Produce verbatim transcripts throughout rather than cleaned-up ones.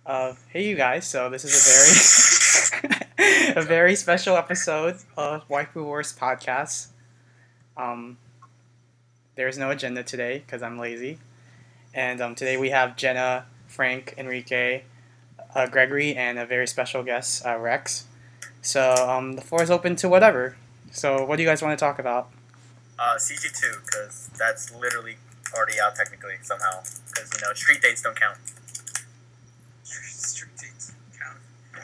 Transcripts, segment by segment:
Uh, hey you guys, so this is a very a very special episode of Waifu Wars podcast. Um, there's no agenda today because I'm lazy, and um, today we have Jenna, Frank, Enrique, uh, Gregory, and a very special guest, uh, Rex. So um, the floor is open to whatever. So what do you guys want to talk about? Uh, C G two, because that's literally already out technically somehow. Because, you know, street dates don't count. Street dates count.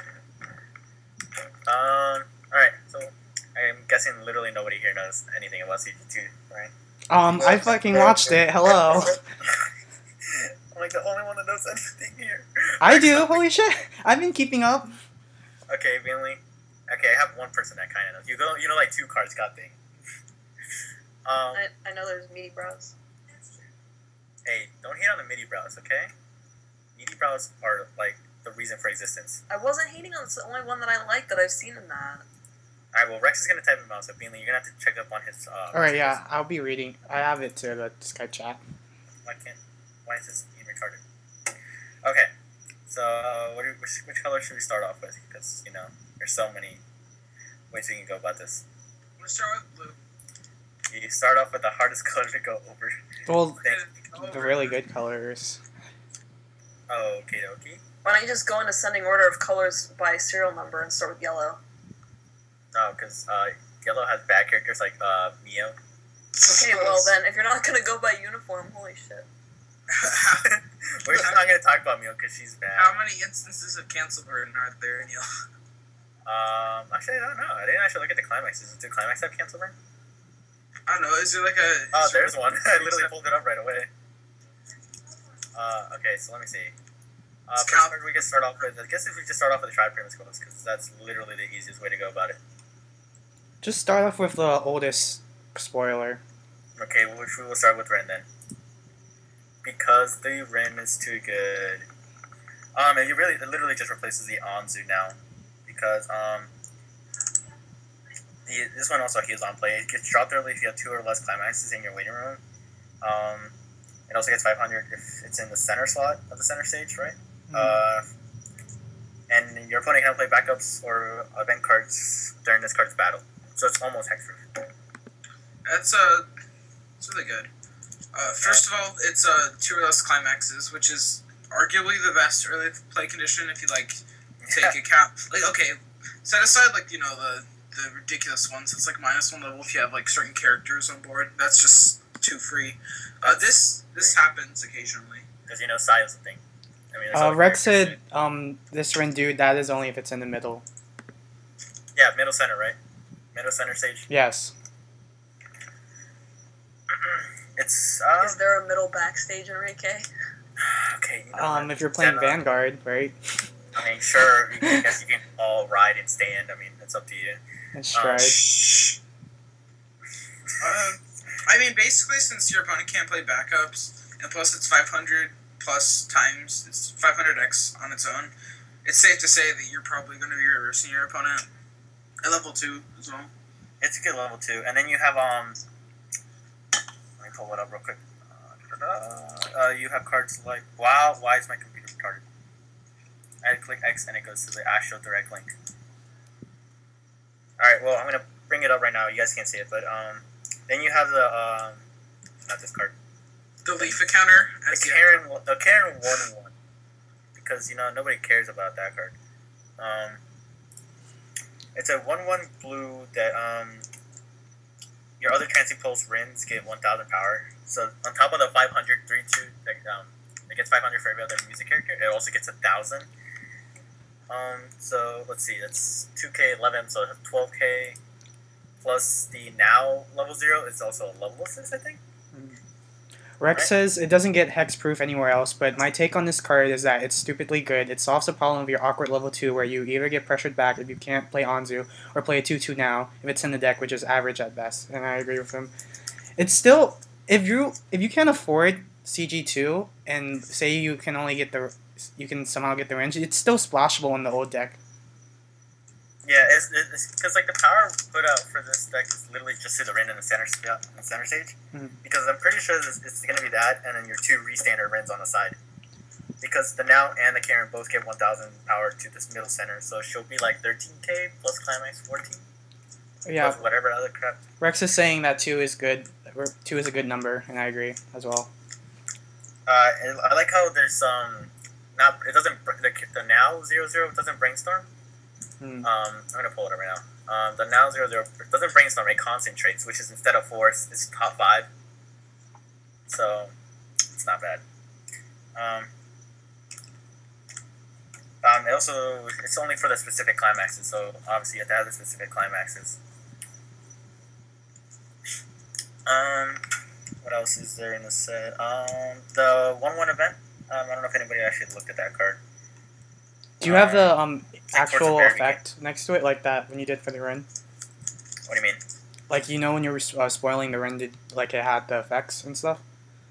Um, alright, so I'm guessing literally nobody here knows anything about C G two, right? Um, I fucking watched it. Hello. I'm like the only one that knows anything here. I do. Holy shit! I've been keeping up. Okay, mainly. Okay, I have one person that kind of knows. You go, you know, like two cards got thing. Um, I, I know there's meaty brows. hey, don't hate on the MIDI brows, okay? MIDI brows are like the reason for existence. I wasn't hating on it's the only one that I like that I've seen in that. Alright, well, Rex is gonna type him out, so Beanley, you're gonna have to check up on his. Uh, All right, yeah, I'll be reading. I have it to the Skype chat. Why can't? Why is this being retarded? Okay, so uh, what do, which, which color should we start off with? Because you know, there's so many ways we can go about this. Let's start with blue. You start off with the hardest color to go over. Well, Over. the really good colors. Oh, okay, okay. Why don't you just go in ascending order of colors by serial number and start with yellow? No, because uh, yellow has bad characters like uh, Mio. Okay, well then, if you're not gonna go by uniform, holy shit. We're not going to talk about Mio because she's bad. How many instances of cancel burden are there in yellow? Um, actually, I don't know. I didn't actually look at the climax. Does the climax have cancel burn? I don't know. Is there like a? Oh, is there there's like one. I literally pulled it up right away. Uh, okay, so let me see. Uh, Let's first count. card we can start off with. I guess if we just start off with the Tribe Pyramid Scrolls, because that's literally the easiest way to go about it. Just start off with the oldest spoiler. Okay, which we will start with Ren then. Because the Ren is too good. Um, and you really, it literally just replaces the Anzu now. Because, um, the, this one also heals on play. It gets dropped early if you have two or less climaxes in your waiting room. Um, it also gets five hundred if it's in the center slot of the center stage, right? Mm-hmm. Uh, and your opponent can play backups or event cards during this card's battle. So it's almost hexproof. That's uh, it's really good. Uh, first of all, it's uh two or less climaxes, which is arguably the best early play condition if you like take account. Like, okay, set aside like you know the the ridiculous ones. It's like minus one level if you have like certain characters on board. That's just too free. Uh, this this happens occasionally. Because you know Sai is the thing. I mean, there's Uh, always Rex characters said um, this Ren dude, that is only if it's in the middle. in- Yeah, middle center, right? Middle center stage. Yes. It's uh, Is there a middle backstage, Enrique? okay. You know, Um, if you're playing then, uh, Vanguard, right? I mean, sure. I guess you can all ride and stand. I mean, it's up to you. And Um, Stride. Shh. Uh, I mean, basically, since your opponent can't play backups, and plus it's five hundred plus times, it's five hundred x on its own, it's safe to say that you're probably going to be reversing your opponent at level two as well. It's a good level too. And then you have um. Let me pull it up real quick. Uh, uh, you have cards like wow. Why is my computer retarded? I click X and it goes to the actual direct link. All right. Well, I'm gonna bring it up right now. You guys can't see it, but um, then you have the um, not this card. The Leaf encounter, The as the Karen, the Karen one one, because you know nobody cares about that card. Um, it's a one one blue that um, your other Transient Pulse Rins get one thousand power. So on top of the five hundred three two, like, um, it gets five hundred for every other music character. It also gets a thousand. Um, so let's see, that's two K eleven, so twelve K plus the now level zero is also a level assist, I think. Rex right. says it doesn't get hexproof anywhere else, but my take on this card is that it's stupidly good. It solves the problem of your awkward level two where you either get pressured back if you can't play Anzu, or play a two two now if it's in the deck, which is average at best, and I agree with him. It's still, if you if you can't afford C G two, and say you can only get the, you can somehow get the range, it's still splashable in the old deck. Yeah, it's because like the power put out for this deck is literally just to the Ren in the center yeah, in the center stage. Mhm. Because I'm pretty sure this, it's gonna be that, and then your two re-standard Rens on the side. because the Now and the Karen both get one thousand power to this middle center, so she'll be like thirteen K plus Climax fourteen. Yeah. Plus whatever other crap. Rex is saying that two is good. Two is a good number, and I agree as well. Uh, I like how there's um, not it doesn't the, the Now zero zero doesn't brainstorm. Hmm. Um, I'm gonna pull it up right now. Um, the Now zero zero doesn't brainstorm; it concentrates, which is instead of four, it's, it's top five. So it's not bad. Um, um, it also it's only for the specific climaxes, so obviously you have to have the specific climaxes. Um, what else is there in the set? Um, the one one event. Um, I don't know if anybody actually looked at that card. Do you have the Um, um towards the actual very effect next to it, like that when you did for the run? What do you mean? Like, you know when you were uh, spoiling the run, did like it had the effects and stuff?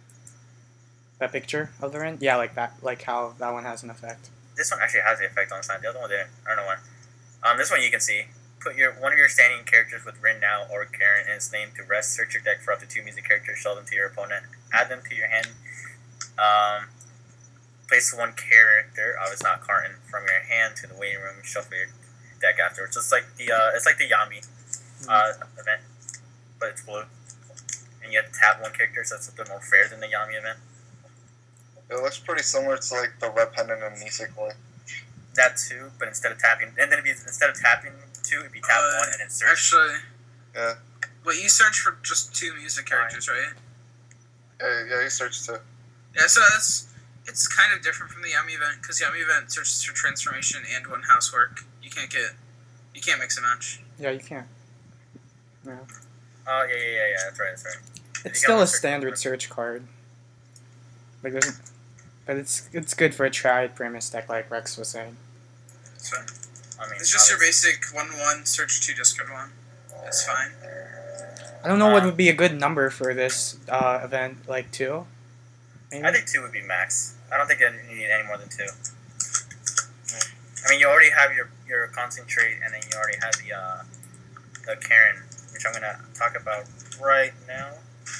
That picture of the run? Yeah, like that, like how that one has an effect. This one actually has the effect on the side. The other one didn't. I don't know why. Um, this one you can see. Put your one of your standing characters with Rin Now or Karen in its name to rest. Search your deck for up to two music characters. Show them to your opponent. Add them to your hand. Um, place one character, oh, it's not Carton, from your hand to the waiting room. Shuffle your deck afterwards. So it's like the uh, it's like the Yami uh, event, but it's blue, and you have to tap one character, so it's a bit more fair than the Yami event. It looks pretty similar to like the Red Pendant and Nisekoi. That too, but instead of tapping, and then it'd be instead of tapping two, it'd be tap Uh, one and then search. Actually, Yeah. wait, you search for just two music characters, right? Yeah, yeah, you searched too. Yeah, so that's it's kind of different from the Yami event because Yami event searches for transformation and one housework. You can't get, you can't mix and match. Yeah, you can. Yeah. Oh yeah, yeah, yeah, yeah. That's right, that's right. It's You still gotta a search standard for- search card. Like, there's, but it's it's good for a triad premise deck, like Rex was saying. So I mean, it's just your obviously- basic one one search two discard one. It's fine. I don't know what Um, would be a good number for this uh, event, like two. Maybe. I think two would be max. I don't think you need any more than two. I mean, you already have your, your concentrate, and then you already have the uh, the Karen, which I'm gonna talk about right now.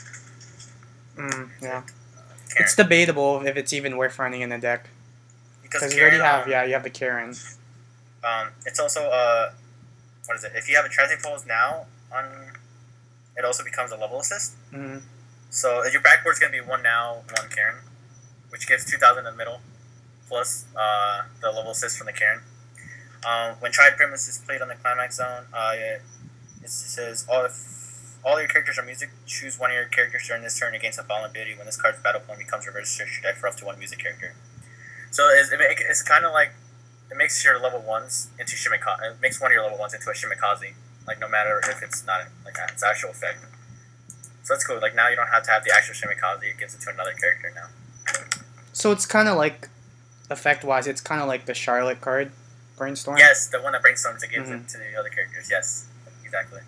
Mm, yeah. Karen. It's debatable if it's even worth running in the deck. because Because you already Karen, have, um, yeah, you have the Karen. Um, it's also uh, what is it? If you have a Transient Pulse now on, it also becomes a level assist. Mm. So your backboard's gonna be one now, one Karen, which gives two thousand in the middle, plus uh, the level assist from the Karen. Um, when Triad Premise is played on the Climax Zone, uh, it, it says all if all your characters are music, choose one of your characters during this turn against a fallen ability. When this card's battle point becomes reversed, search your deck for up to one music character. So it's, it, it's kind of like it makes your level ones into Shimikaze. It makes one of your level ones into a Shimikaze. Like no matter if it's not like its actual effect. So that's cool. Like now you don't have to have the actual Shimikaze. It gives it to another character now. So it's kind of like, effect-wise, it's kind of like the Charlotte card, Brainstorm. Yes, the one that brainstorms it gives Mhm. it to the other characters. Yes, exactly.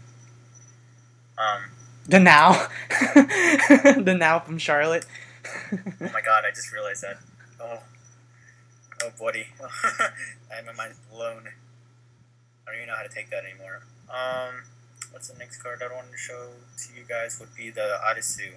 Um. The Now. The Now from Charlotte. Oh my god! I just realized that. Oh. Oh, buddy. I have my mind blown. I don't even know how to take that anymore. Um. What's the next card I wanted to show to you guys would be the Arisu.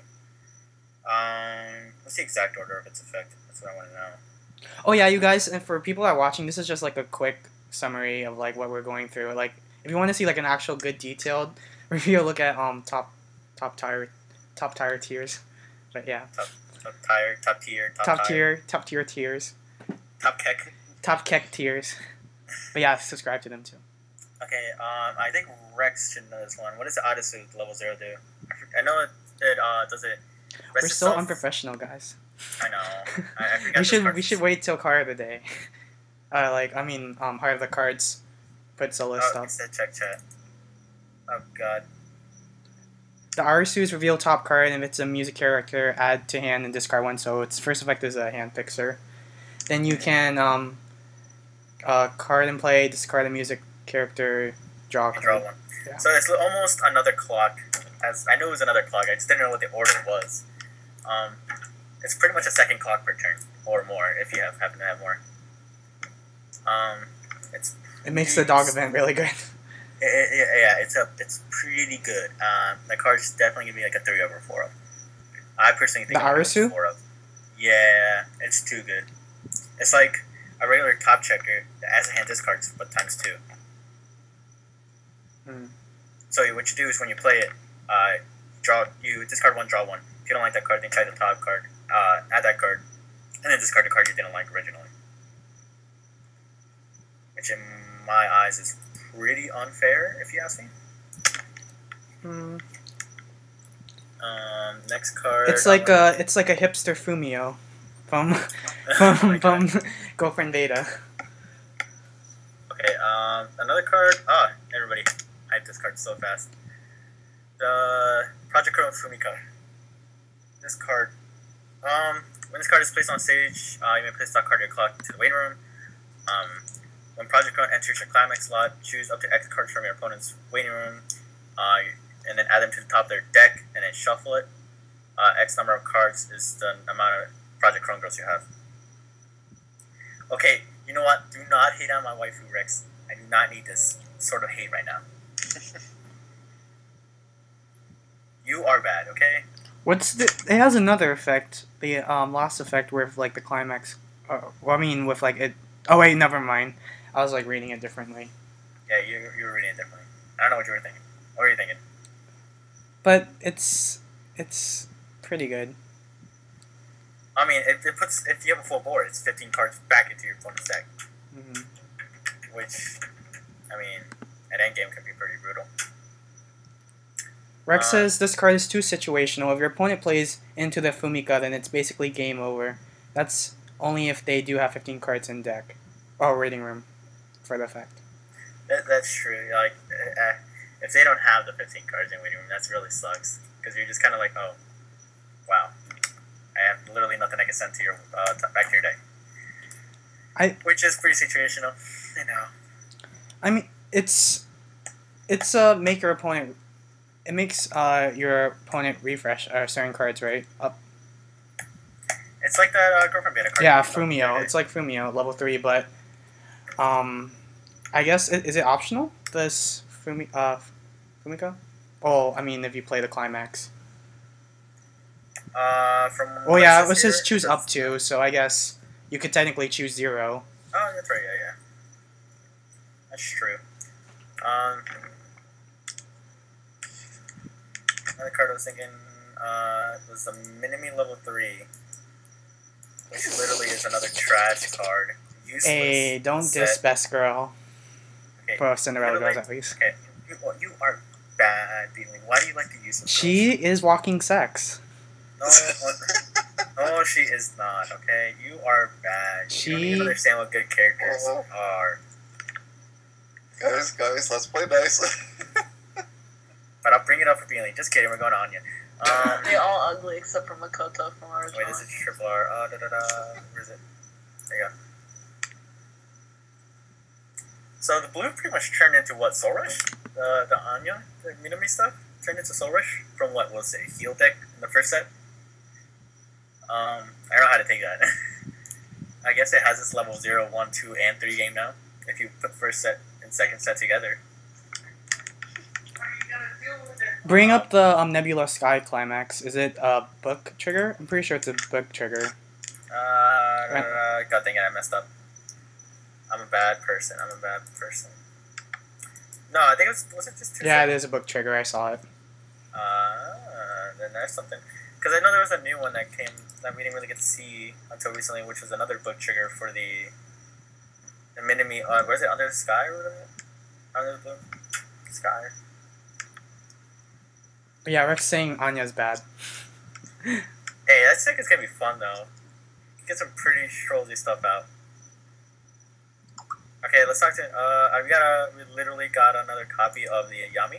Um. What's the exact order of its effect? That's what I want to know. Oh yeah, you guys, and for people that are watching, this is just like a quick summary of like what we're going through. Like, if you want to see like an actual good detailed review, look at um top top tier top tier tiers. But yeah, Top tier, top tier, top, top tier, tier top tier tiers, top keck. top keck tiers. But yeah, subscribe to them too. Okay, um, I think Rex should know this one. What does the Odyssey level zero do? I, for- I know it, it uh, does it. We're rest so itself? unprofessional, guys. I know. I, I forgot we this should part. we should wait till card of the day. Uh, like I mean, um, Heart of the Cards, put solo Oh, stuff. it said check chat. Oh god. The Arisu's reveal top card, and if it's a music character, add to hand and discard one. So its first effect is a hand fixer. Then you can um, uh, card and play, discard a music character, draw a You draw card. one. Yeah. So it's almost another clock. As I knew it was another clock. I just didn't know what the order was. Um, it's pretty much a second clock per turn or more if you have happen to have more. Um, it's It makes the dog event really good. it, it, yeah, it's a it's pretty good. Um, the card's definitely gonna be like a three over four of. I personally think The I'm gonna go Arisu? four of. Yeah, it's too good. It's like a regular top checker that has a hand discards, but times two. Hmm. So what you do is when you play it, uh, draw you discard one, draw one. If you don't like that card, then try the top card, uh, add that card, and then discard the card you didn't like originally. Which in my eyes is pretty unfair, if you ask me. Hmm. Um, next card. It's like a it's like a hipster Fumio from Oh from my God. from Girlfriend Beta. Okay, um, another card. Ah, everybody, I hype this card so fast. The Project Chrome Fumika. This card. Um, when this card is placed on stage, uh, you may place that card in your clock to the waiting room. Um, when Project Chrome enters your climax slot, choose up to X cards from your opponent's waiting room, uh, and then add them to the top of their deck, and then shuffle it. Uh, X number of cards is the amount of Project Chrome girls you have. Okay, you know what? Do not hate on my waifu, Rex. I do not need this sort of hate right now. You are bad, okay? What's the? It has another effect, the um lost effect, with like the climax. Uh, well, I mean, with like it. Oh wait, never mind. I was like reading it differently. Yeah, you you were reading it differently. I don't know what you were thinking. What were you thinking? But it's it's pretty good. I mean, it, it puts if you have a full board, it's fifteen cards back into your opponent's deck, Hmm. which, I mean, at endgame can be pretty brutal. Rex Uh, says this card is too situational. If your opponent plays into the Fumika, then it's basically game over. That's only if they do have fifteen cards in deck or waiting room for the effect. That, that's true. Like, uh, if they don't have the fifteen cards in waiting room, that's really sucks. Because you're just kind of like, oh, wow. I have literally nothing I can send to your, uh, t- back to your deck. I- Which is pretty situational. I know. I mean, it's it's uh make your opponent. It makes uh your opponent refresh uh, certain cards, right? Up. It's like that uh, girlfriend beta card. Yeah, you know, Fumio. right? It's like Fumio, level three, but um, I guess i- is it optional? This Fumi uh Fumika? Oh, I mean, if you play the climax. Uh, from Oh what yeah, says it says here, choose it up says- to, so I guess you could technically choose zero. Oh, that's right. Yeah, yeah. That's true. Um, another card I was thinking uh, was the Minimi level three, which literally is another trash card. Useless. Hey, don't set. diss Best Girl. Okay. For Cinderella Literally- Girls, at least. Okay, you, well, you are bad, Beeling. Why do you like to use this? She is walking sex. No, no, she is not. Okay, you are bad. You don't even She- understand what good characters Oh. are. Guys, guys, let's play nice. But I'll bring it up for Beeling. Just kidding. We're going to Anya. Um, They all ugly except for Makoto from our Wait, this is triple R. Uh, da, da, da. Where is it? There you go. So the blue pretty much turned into what? Soul Rush? The the Anya, the Minami stuff turned into Soul Rush from what was it? Heal deck in the first set. Um, I don't know how to take that. I guess it has this level zero, one, two, and three game now. If you put first set and second set together. Bring up the um, Nebula Sky climax. Is it a book trigger? I'm pretty sure it's a book trigger. Uh, da, da, da. God dang it, I messed up. I'm a bad person. I'm a bad person. No, I think it was, was it just two Yeah, it sets? is a book trigger. I saw it. Uh, then there's something. Because I know there was a new one that came that we didn't really get to see until recently, which was another book trigger for the the Minimi. Uh, where is it? Under the Sky or whatever? Under the blue sky. But yeah, Rex saying Anya's bad. Hey, that deck is gonna be fun though. Get some pretty strolly stuff out. Okay, let's talk to. Uh, we got a. We literally got another copy of the Yami.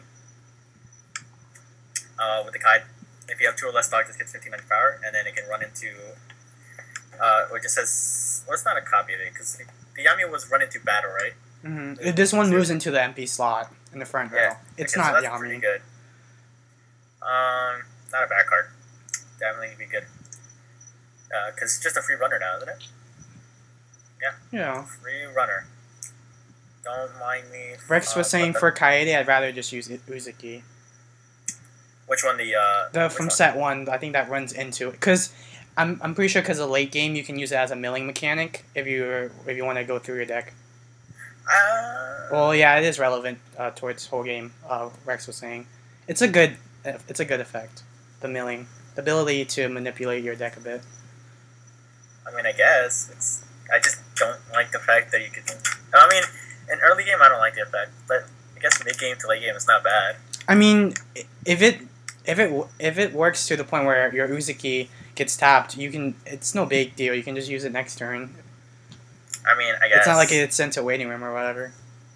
Uh, with the Kai. If you have two or less dogs, it gets fifteen hundred power, and then it can run into. Uh, or it just says. Well, it's not a copy of it because the, the Yami was run into battle, right? Mm-hmm. This one moves into the M P slot in the front row. Yeah, It's okay, so not that's pretty Yami. good. Um, not a bad card. Definitely be good. Uh, cause it's just a free runner now, isn't it? Yeah. Free runner. Don't mind me. Rex uh, was saying but for Kaede, I'd rather just use Uzuki. which one? The uh. The which from one? set one, I think that runs into it because I'm I'm pretty sure because of late game you can use it as a milling mechanic if you if you want to go through your deck. Uh, Well, yeah, it is relevant uh, towards whole game. Uh, Rex was saying, it's a good it's a good effect. The milling, the ability to manipulate your deck a bit. I mean, I guess it's. I just don't like the fact that you could. I mean, in early game, I don't like the effect, but I guess mid game to late game, it's not bad. I mean, if it if it if it works to the point where your Uzuki gets tapped, you can. It's no big deal. You can just use it next turn. I mean, I guess It's not like it's sent to waiting room or whatever.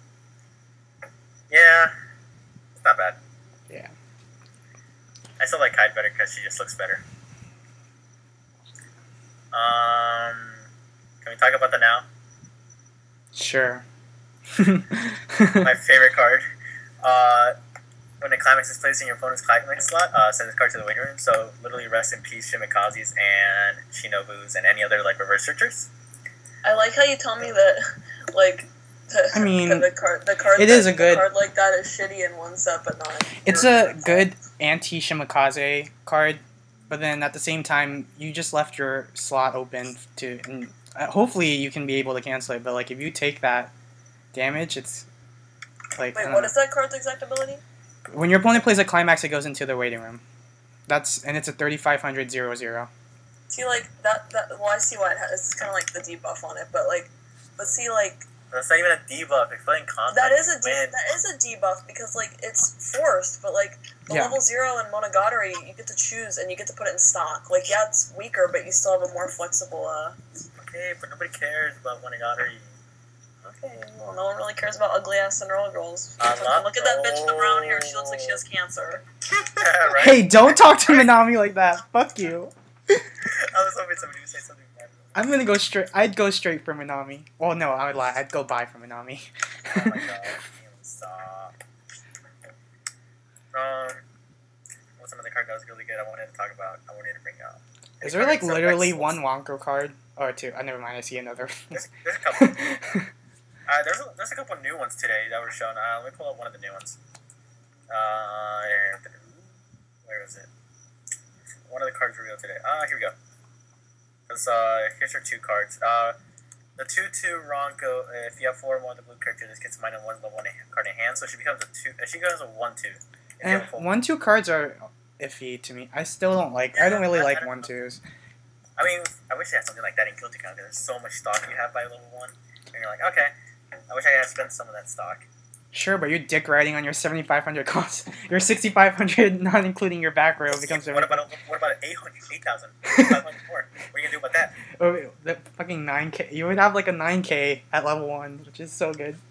Yeah, it's not bad. Yeah. I still like Hyde better because she just looks better. Um, can we talk about the now? Sure. My favorite card. Uh, when the climax is placed in your opponent's climax slot, uh, send this card to the waiting room. So literally, rest in peace, Shimikaze's and Shinobu's and any other like reverse searchers. I like how you tell me that, like, the, I mean, the card, the card, it that, is a good- the card like that is shitty in one set, but not. It's a good anti-Shimikaze card, but then at the same time, you just left your slot open to, and uh, hopefully you can be able to cancel it. But like, if you take that damage, it's like I Wait, don't what know. is that card's exact ability? When your opponent plays a climax, it goes into the waiting room. That's and it's a thirty-five hundred zero zero. See, like that. That well, I see why it has. It's kind of like the debuff on it, but like, but see, like That's not even a debuff. If you're playing contact, that is a you de- win. that is a debuff because like it's forced, but like the Yeah. level zero in Monogatari, you get to choose and you get to put it in stock. Like yeah, it's weaker, but you still have a more flexible. uh Okay, but nobody cares about Monogatari. Okay, well, no one really cares about ugly ass Cinderella girls. I love Look at that bitch in the brown hair. She looks like she has cancer. Right? Hey, don't talk to Minami like that. Fuck you. I was hoping somebody would say something bad. I'm gonna go straight. I'd go straight for Minami. Oh no, I would lie. I'd go buy for Minami. Oh my god, stop. Um, what's another card that was really good I wanted to talk about? I wanted to bring up. Is there like So, literally Rex- one Wonko card? Or two? Oh, never mind. I see another. There's, there's a couple. Uh, there's, a, there's a couple new ones today that were shown. Uh, let me pull up one of the new ones. Uh, where is it? One of the cards revealed today. Ah, uh, here we go. This, uh, here's your two cards. Uh, the two two Ronko. If you have four or more of the blue character, this gets minus one level one card in hand, so she becomes a two. Uh, she becomes a one two. And one two cards are iffy to me. I still don't like. I don't really like one twos. I mean, I wish I had something like that in Guilty Crown because there's so much stock you have by level one, and you're like, okay, I wish I had spent some of that stock. Sure, but you're dick riding on your seventy-five hundred cost. Your sixty-five hundred, not including your back row, becomes What seventy-five. about a, what about an eight hundred, eight thousand, five hundred more? What are you gonna do about that? Oh, wait, the fucking nine K. You would have like a nine K at level one, which is so good.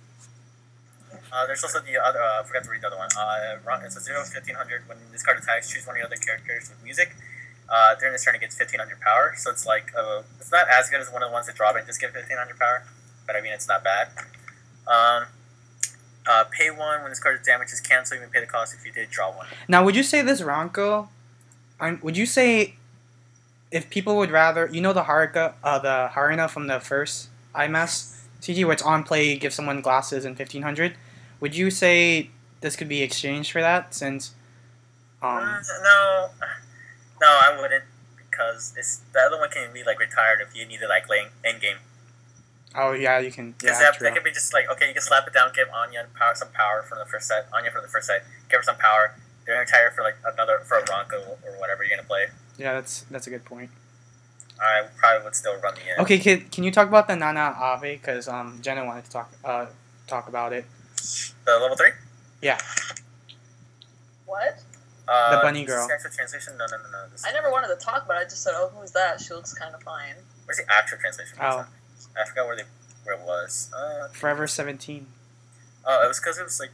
Uh, there's also the other. Uh, I forgot to read the other one. Uh, Ron- it's a zero fifteen hundred. When this card attacks, choose one of your other characters with music. Uh, during this turn, it gets fifteen hundred power. So it's like uh, it's not as good as one of the ones that drop it. Just get fifteen hundred power, but I mean it's not bad. Um, uh, pay one when this card's damage is canceled. You may pay the cost if you did draw one. Now, would you say this Ronko? I'm, would you say if people would rather, you know, the Haruka, uh, the Haruna from the first I M S C G, where it's on play, give someone glasses and fifteen hundred. Would you say this could be exchanged for that? Since, um, Mm, no, no, I wouldn't because it's the other one can be like retired if you need it like late in game. oh yeah, you can. Because Yeah, that, true. that could be just like, okay, you can slap it down, give Anya power, some power from the first set, Anya from the first set, give her some power. They're gonna retire for like another for a Ronko or whatever you're gonna play. Yeah, that's that's a good point. I probably would still run the end. Okay, can, can you talk about the Nana Ave? Because um, Jenna wanted to talk uh talk about it. The level three. Yeah, What? Uh, The bunny this is girl. Actual translation? No, no, no, no. This I never wanted to talk about it. I just said, "Oh, who's that? She looks kind of fine." Where's the actual translation? Oh. I forgot where they where it was. Uh, Forever seventeen. oh, it was because it was like,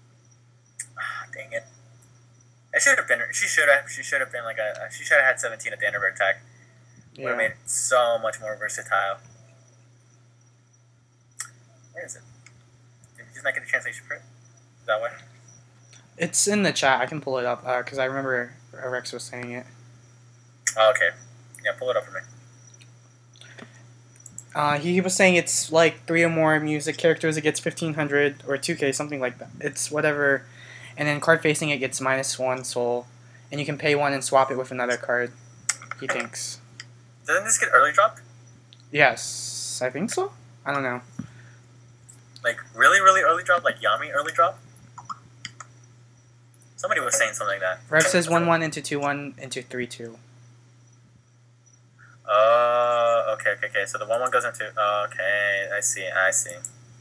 ah, dang it. It should have been. She should have. She should have been like a. She should have had seventeen at the end of her attack. Would have Yeah. made it so much more versatile. Where is it? Did you just not get the translation for it? That way. It's in the chat. I can pull it up because I remember Rex was saying it. Oh, okay. Yeah, pull it up for me. Uh, he was saying it's like three or more music characters. It gets fifteen hundred or two K, something like that. It's whatever, and then card facing it gets minus one soul, and you can pay one and swap it with another card. He thinks. Doesn't this get early dropped? Yes, I think so. I don't know. Like really, really early drop? Like Yami early drop? Somebody was saying something like that. Rev says one one into two one into three two. Oh, uh, okay, okay, okay. So the one one goes into. Okay, I see, I see.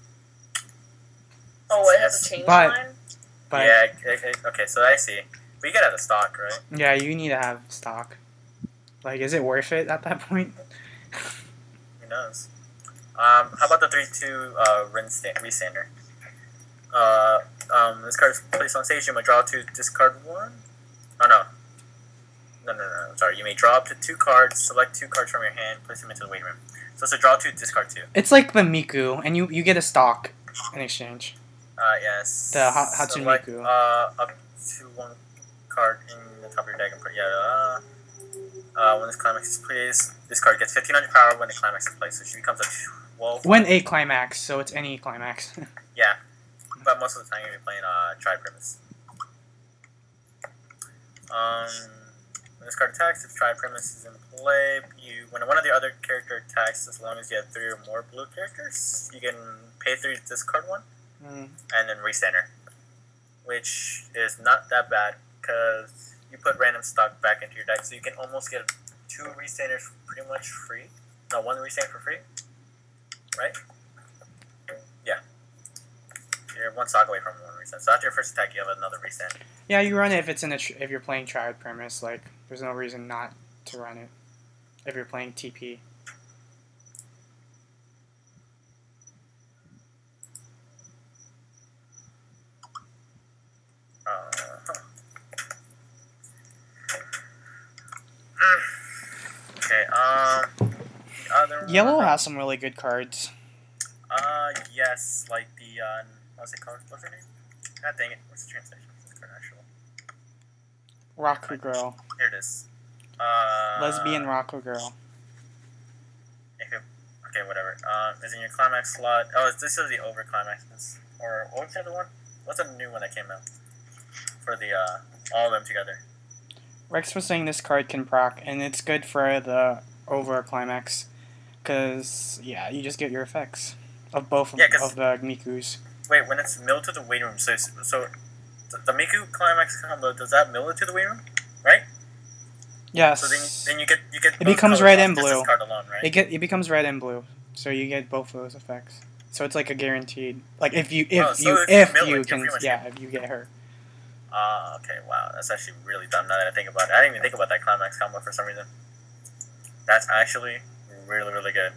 Oh, it has a change But- line? But yeah, it, it, okay, so I see. But you get out of stock, right? yeah, you need to have stock. Like, is it worth it at that point? Who knows? Um, how about the three two uh, Restander? Uh, um, this card is placed on stage. You may draw two, discard one. Oh no. No, no, no, no. Sorry. You may draw up to two cards. Select two cards from your hand. Place them into the waiting room. So it's a draw two, discard two. It's like the Miku, and you, you get a stock in exchange. Uh, yes. The ha- Hatsune Select, Miku. Uh, up to one card in the top of your deck and put yeah. Uh, uh, when this climax is placed, this card gets fifteen hundred power when the climax is placed. So she becomes a twelve. When a climax, so it's any climax. Yeah, but most of the time you're playing uh Tri Premise. Um, when this card attacks, if Tri Premise is in play, you when one of the other character attacks, as long as you have three or more blue characters, you can pay three to discard one, Mm. and then recenter, which is not that bad because you put random stock back into your deck, so you can almost get two recenters pretty much free. No, one recenter for free, right? Yeah. You're one stock away from one reset. So after your first attack, you have another reset. Yeah, you run it if it's in a tr- if you're playing Triad Premise. Like, there's no reason not to run it if you're playing T P. Uh, huh. Okay. Um. The other Yellow one, has some really good cards. Uh, yes, like the uh, what's it called? What's her name? God dang it! What's the translation of this card actually? Raku Girl. Here it is. Uh, Lesbian Raku Girl. Okay, okay, whatever. Uh, is in your climax slot. Oh, this is the over climaxes. Or what was the other one? What's the new one that came out for the uh all of them together? Rex was saying this card can proc, and it's good for the over climax, because yeah, you just get your effects of both Yeah, 'cause- of the Mikus. Wait, when it's milled to the waiting room, so so the, the Miku climax combo, does that mill it to the waiting room, right? Yes. So then, then you get you get. It both becomes colors red off and just blue. this card alone, right? It get it becomes red and blue, so you get both of those effects. So it's like a guaranteed. Like if you if Oh, so you if you if mill it, you you're can pretty much yeah if you get her. Ah, uh, okay, wow, that's actually really dumb. Now that I think about it, I didn't even think about that climax combo for some reason. That's actually really really good.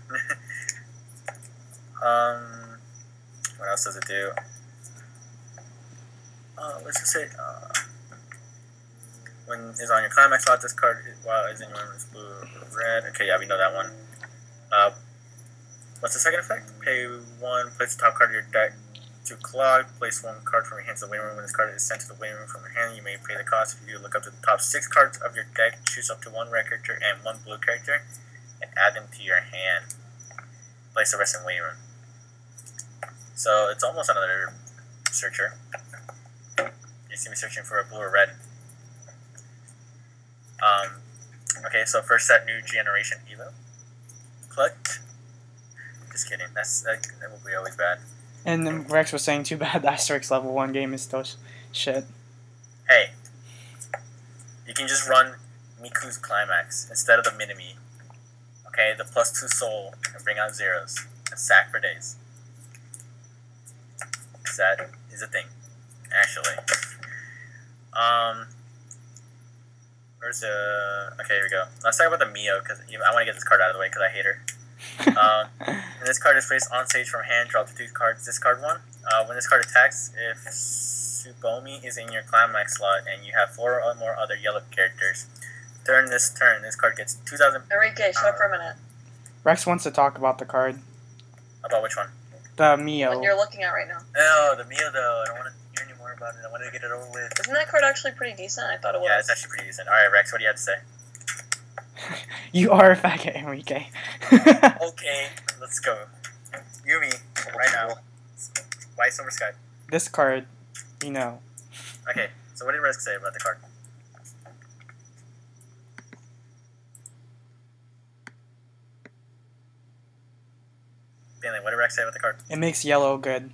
um, what else does it do? Uh, let's just say, uh, when it's on your climax slot, this card while it's in your memory is blue or red. Okay, yeah, we know that one. Uh, what's the second effect? Pay one, place the top card of your deck to clog, place one card from your hand to the waiting room. When this card is sent to the waiting room from your hand, you may pay the cost. If you do, look up to the top six cards of your deck, choose up to one red character and one blue character, and add them to your hand. Place the rest in the waiting room. So it's almost another searcher. You see me searching for a blue or red. Um, okay, so first set, new generation Evo. Collect. Just kidding. That's that, that will be always bad. And then Rex was saying, too bad the Asterix level one game is still sh- shit. Hey, you can just run Miku's climax instead of the Minimi. Okay, the plus two soul and bring out zeros and sack for days. That is a thing, actually. Um, where's the? Okay, here we go. Let's talk about the Mio because I want to get this card out of the way because I hate her. um, and this card is placed on stage from hand. Draw the two cards. Discard one. Uh, when this card attacks, if Tsubomi is in your climax slot and you have four or more other yellow characters, during this turn, this card gets two thousand. Enrique, shut up for a minute. Rex wants to talk about the card. About which one? The Mio. One you're looking at right now. Oh, the Mio though. I don't want to hear any more about it. I wanted to get it over with. Isn't that card actually pretty decent? I thought it was. Yeah, it's actually pretty decent. All right, Rex, what do you have to say? You are a faggot, Enrique. Okay, let's go. Yumi, right now. Weiss over Skype. This card, you know. Okay, so what did Rex say about the card? Rex say with the card? It makes yellow good.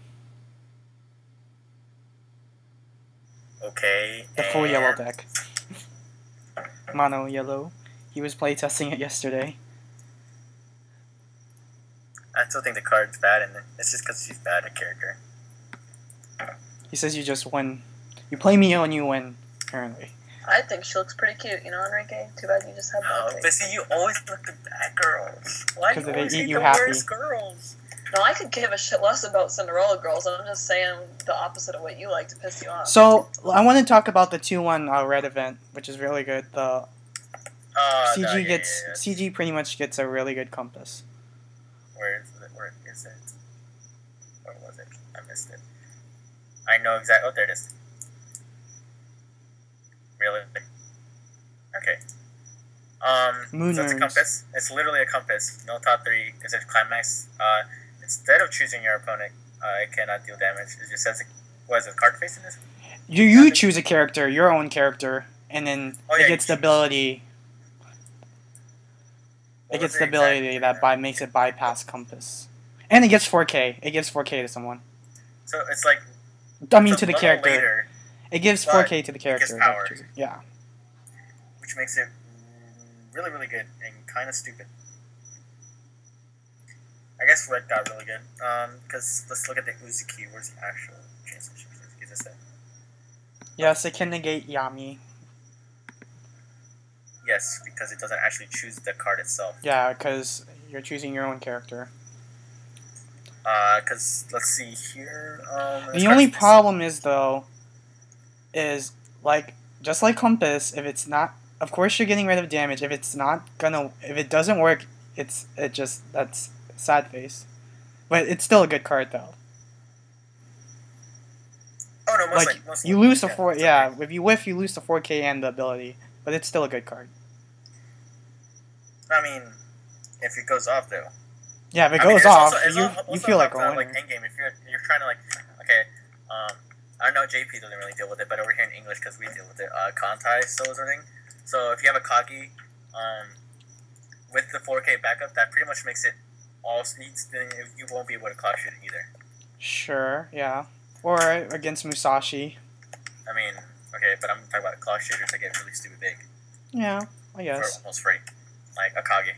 Okay. The full and... yellow deck. Mono yellow. He was playtesting it yesterday. I still think the card's bad, and it's just because she's bad at character. He says you just win. You play Mio and you win, apparently. I think she looks pretty cute, you know, Enrique? Too bad you just have Oh, that but face. see, you always look at bad girls. Why do 'Cause you they always eat hate you the happy. worst girls? No, I could give a shit less about Cinderella girls. I'm just saying the opposite of what you like to piss you off. So, I want to talk about the two one uh, red event, which is really good. The Uh, C G no, yeah, gets yeah, yeah. C G pretty much gets a really good compass. Where is it? Where is it? Where was it? I missed it. I know exactly. Oh, there it is. Really? Okay. Um, Moon so it's a nerds. compass. It's literally a compass. No top three. It's a climax. Uh, instead of choosing your opponent, uh, it cannot deal damage. It just says, what is it, card facing this? You you choose a character, your own character, and then Oh, it yeah, gets you the ability. What It was gets the exact- ability that by makes it bypass compass, and it gets four K. It gives four K to someone. So it's like. I mean it's a to the level character. Later, It gives but four K to the it gives character. power. Yeah. which makes it really, really good and kind of stupid. I guess red got really good. Um, because let's look at the Uzuki. Where's the actual translation? Is this it? Yes, it can negate Yami. Yes, because it doesn't actually choose the card itself. Yeah, because you're choosing your own character. Uh, because let's see here. Um, The only problem is though, is like just like compass. If it's not, of course you're getting rid of damage. If it's not gonna, if it doesn't work, it's it just that's sad face. But it's still a good card though. Oh no, most Like like, most you likely, lose the yeah, four. it's Yeah, okay. if you whiff, you lose the four K and the ability. But it's still a good card. I mean, if it goes off though. Yeah, if it I mean, goes it's off, also, it's you also you feel like a helps out, winner. like endgame. If you're you're trying to like, okay, um, I know J P doesn't really deal with it, but over here in English, because we deal with it, uh, Kantai still is a thing. So if you have a Kagi, um, with the four K backup, that pretty much makes it all. Then you won't be able to clock shoot it either. Sure, yeah. Or against Musashi. I mean, okay, but I'm talking about clock shooters that get really stupid big Yeah, I for guess. almost free, like Akagi.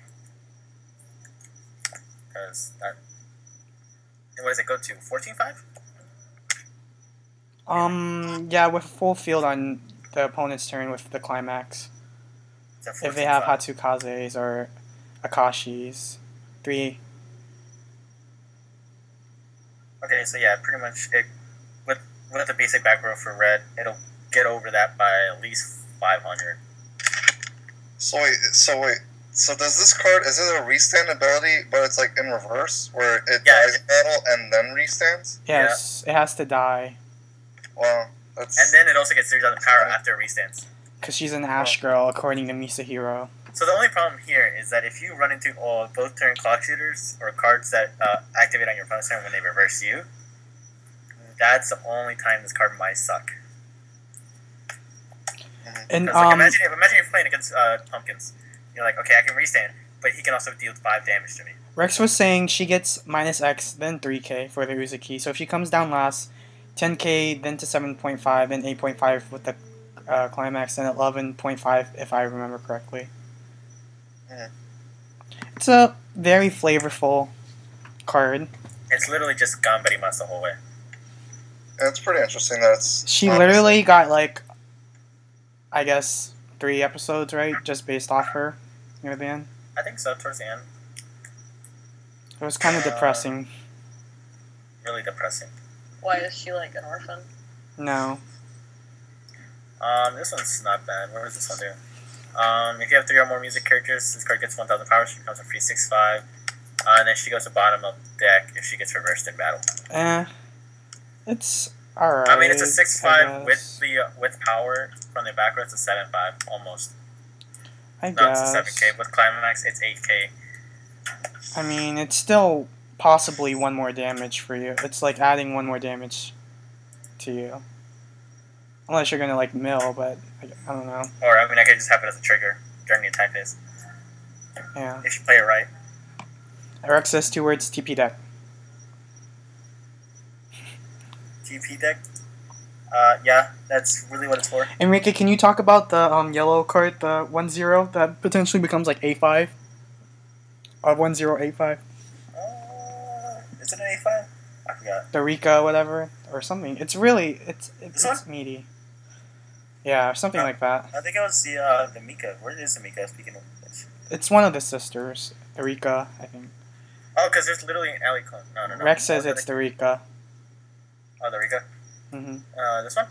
Because that. What does it go to? fourteen five? Um, yeah, with full field on the opponent's turn with the climax. If they have Hatsukaze's or Akashi's. Three. Okay, so yeah, pretty much it with with the basic back row for red, it'll get over that by at least five hundred. So wait, so wait, so does this card, is it a restand ability, but it's like in reverse, where it Yeah, dies in battle and then restands? Yes, it has to die. Wow, that's... And then it also gets three thousand power after it restands. Because she's an Ash girl, according to Misahiro. So the only problem here is that if you run into all both turn clock shooters or cards that uh, activate on your opponent's turn when they reverse you, that's the only time this card might suck. And Because like, um, imagine, if, imagine you're playing against uh, Pumpkins. You're like, okay, I can restand, but he can also deal five damage to me. Rex was saying she gets minus X, then three K for the Uzuki. So if she comes down last, ten K, then to seven point five, and eight point five with the uh, climax, and eleven point five if I remember correctly. Mhm. It's a very flavorful card. It's literally just Gambarimas the whole way. And it's pretty interesting that it's... She honestly- literally got like, I guess, three episodes, right? Just based off her near the end. I think so, towards the end. It was kind of Uh, depressing. Really depressing. Why is she like an orphan? No. Um, this one's not bad. What does this one do? Um, if you have three or more music characters, this card gets one thousand power. She becomes a free six five. Uh, and then she goes to bottom of deck if she gets reversed in battle. Eh. It's alright. I mean, it's a six I five with guess. the uh, with power from the back row. It's a seven five almost. I No, it's a guess. seven K. With climax, it's eight K. I mean, it's still possibly one more damage for you. It's like adding one more damage to you. Unless you're gonna like mill, but I, I don't know. Or I mean, I could just have it as a trigger during the attack phase if you play it right. Yeah. Rex says two words, T P deck. G P deck. Uh, yeah, that's really what it's for. Enrique, can you talk about the um yellow card, the one zero that potentially becomes like A five? Or one zero A five? Uh, is it an A five? I forgot. The Rika, whatever, or something. It's really it's it's, This it's meaty. Yeah, or something Uh, like that. I think it was the uh, the Mika. Where is the Mika? Speaking of which. It's one of the sisters, the Rika, I think. Oh, because there's literally an alley clone. No, no, no. Rex says Oh, it's the Rika. Oh, the Rika. Mm-hmm. Uh, this one.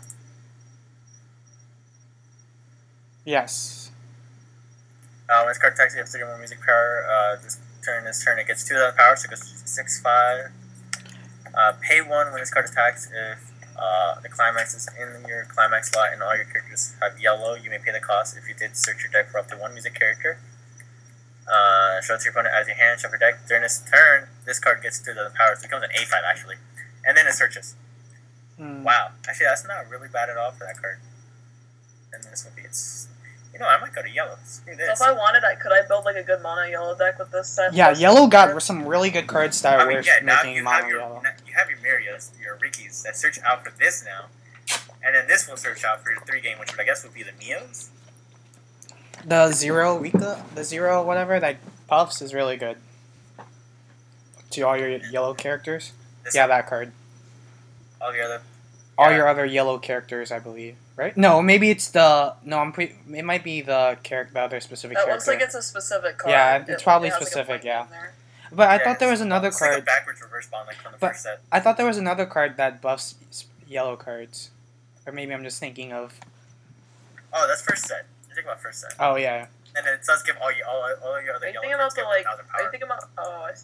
Yes. Uh, when this card attacks, you have thirty more music power. Uh, this turn, this turn, it gets two thousand power, so it goes six five. Uh, pay one when this card attacks. If uh, the climax is in your climax slot and all your characters have yellow, you may pay the cost. If you did, search your deck for up to one music character. Uh, show it to your opponent as your hand, shuffle your deck. During this turn, this card gets two thousand power, so it becomes an A five actually. And then it searches. Mm. Wow. Actually, that's not really bad at all for that card. And this will be its. You know, I might go to yellow. Screw So this. if I wanted, I could I build like a good mono yellow deck with this set? Yeah, Plus yellow got color? some really good cards that are I mean, worth yeah, now making you have mono your yellow. now you have your Marios, your Rikis that search out for this now, and then this will search out for your three game, which would, I guess would be the Neos. The zero Rika, the zero whatever that puffs is really good. To all your yellow characters. This Yeah, one, that card. all the other. All Yeah. your other yellow characters, I believe. Right? No, maybe it's the no. I'm pre. It might be the character, the other specific That character. looks like it's a specific card. Yeah, it's It- probably it has, like, a specific, point yeah. in there. But I Yeah, thought there it's- was another it's like a card. backwards reverse bond like from the But- first set. I thought there was another card that buffs s- yellow cards, or maybe I'm just thinking of. Oh, that's first set. You're thinking about first set, Oh yeah. and then it does give all you all, all your other Are you yellow thinking cards about the get like? one thousand Are you power, thinking about? Oh, I see.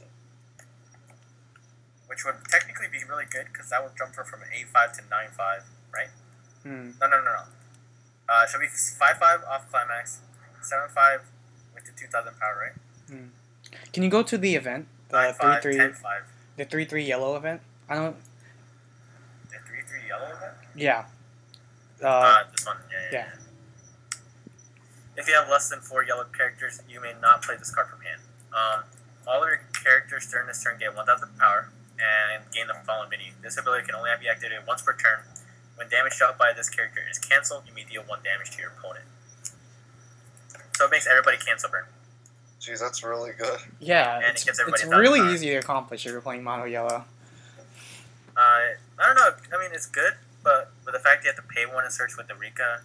which would technically be really good because that would jump her from eight five to nine five, right? Hmm. No, no, no, no. Uh, should be five five off climax, seven five with the two thousand power, right? Hmm. Can you go to the event? The nine three five, three. ten five. The three three yellow event. I don't. The three three yellow event? Yeah. Uh. Uh, this one. Yeah, yeah, yeah. yeah. If you have less than four yellow characters, you may not play this card from hand. Um, all of your characters during this turn get one thousand power and gain the following ability. This ability can only be activated once per turn. When damage dealt by this character is cancelled, you may deal one damage to your opponent. So it makes everybody cancel burn. Jeez, that's really good. Yeah. And it It's, gives everybody it's a thousand really power. easy to accomplish if you're playing mono yellow. Uh, I don't know. I mean, it's good, but with the fact you have to pay one and search with the Rika,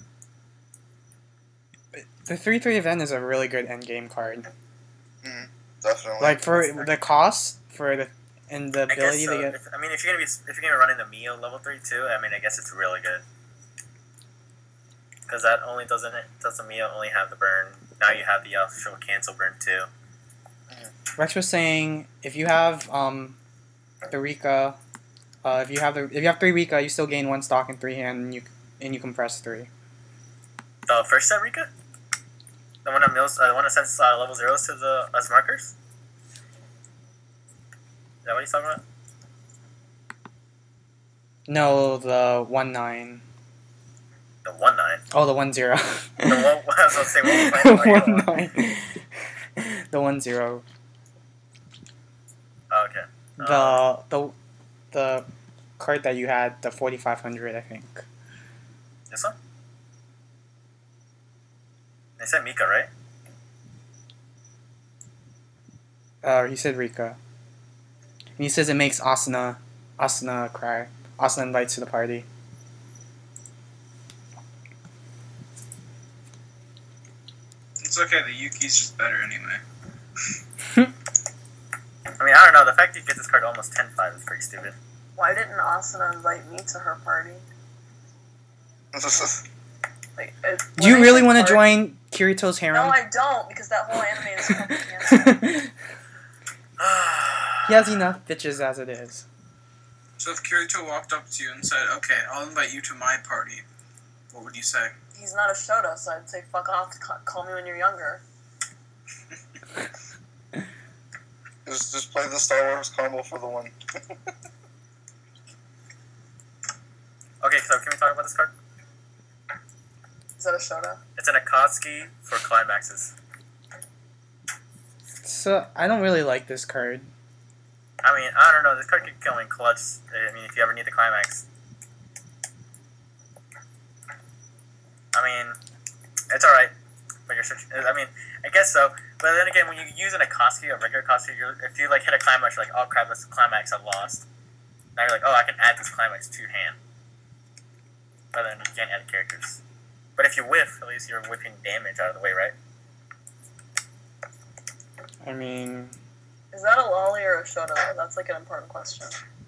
The three three event is a really good end game card. Mm, definitely. Like for the cost for the and the I guess ability so. to get. If, I mean, if you're gonna be if you're gonna run into Mio level three too, I mean, I guess it's really good. Because that only doesn't doesn't Mio only have the burn. Now you have the actual cancel burn too. Rex was saying if you have um the Rika, uh, if you have the if you have three Rika, you still gain one stock in three hand, and you and you compress three. The first set Rika, the one that mills, uh, the one that sends uh, level zeros to the us markers. Is that what he's talking about? No, the one nine. The one nine. Oh, the one zero. The one. I was gonna say what was playing. one nine. The one zero. Oh, okay. The Um, the the card that you had, the forty five hundred, I think. This one. They said Mika, right? Uh, he said Rika. And he says it makes Asuna, Asuna cry. Asuna invites to the party. It's okay. The Yuki's just better anyway. I mean, I don't know. The fact you get this card almost ten five is pretty stupid. Why didn't Asuna invite me to her party? Like, it, Do you when I really say want to party- join Kirito's No, harem? I don't, because that whole anime is fucking canceled. He has enough bitches as it is. So if Kirito walked up to you and said, "Okay, I'll invite you to my party," what would you say? He's not a Shota, so I'd say fuck off. ca- Call me when you're younger. just, just play the Star Wars combo for the one. Okay, so can we talk about this card? Is that a Shota? It's an Akatsuki for climaxes. So I don't really like this card. I mean, I don't know. This card could kill in clutch. I mean, if you ever need the climax. I mean, it's alright. But you're searching. I mean, I guess so. But then again, when you use an Akatsuki, a regular Akatsuki, you're, if you like hit a climax, you're like, oh crap, this climax I lost. Now you're like, oh, I can add this climax to hand. Rather than you can't add characters. But if you whiff, at least you're whiffing damage out of the way, right? I mean, Is that a lolly or a shoto? That's like an important question.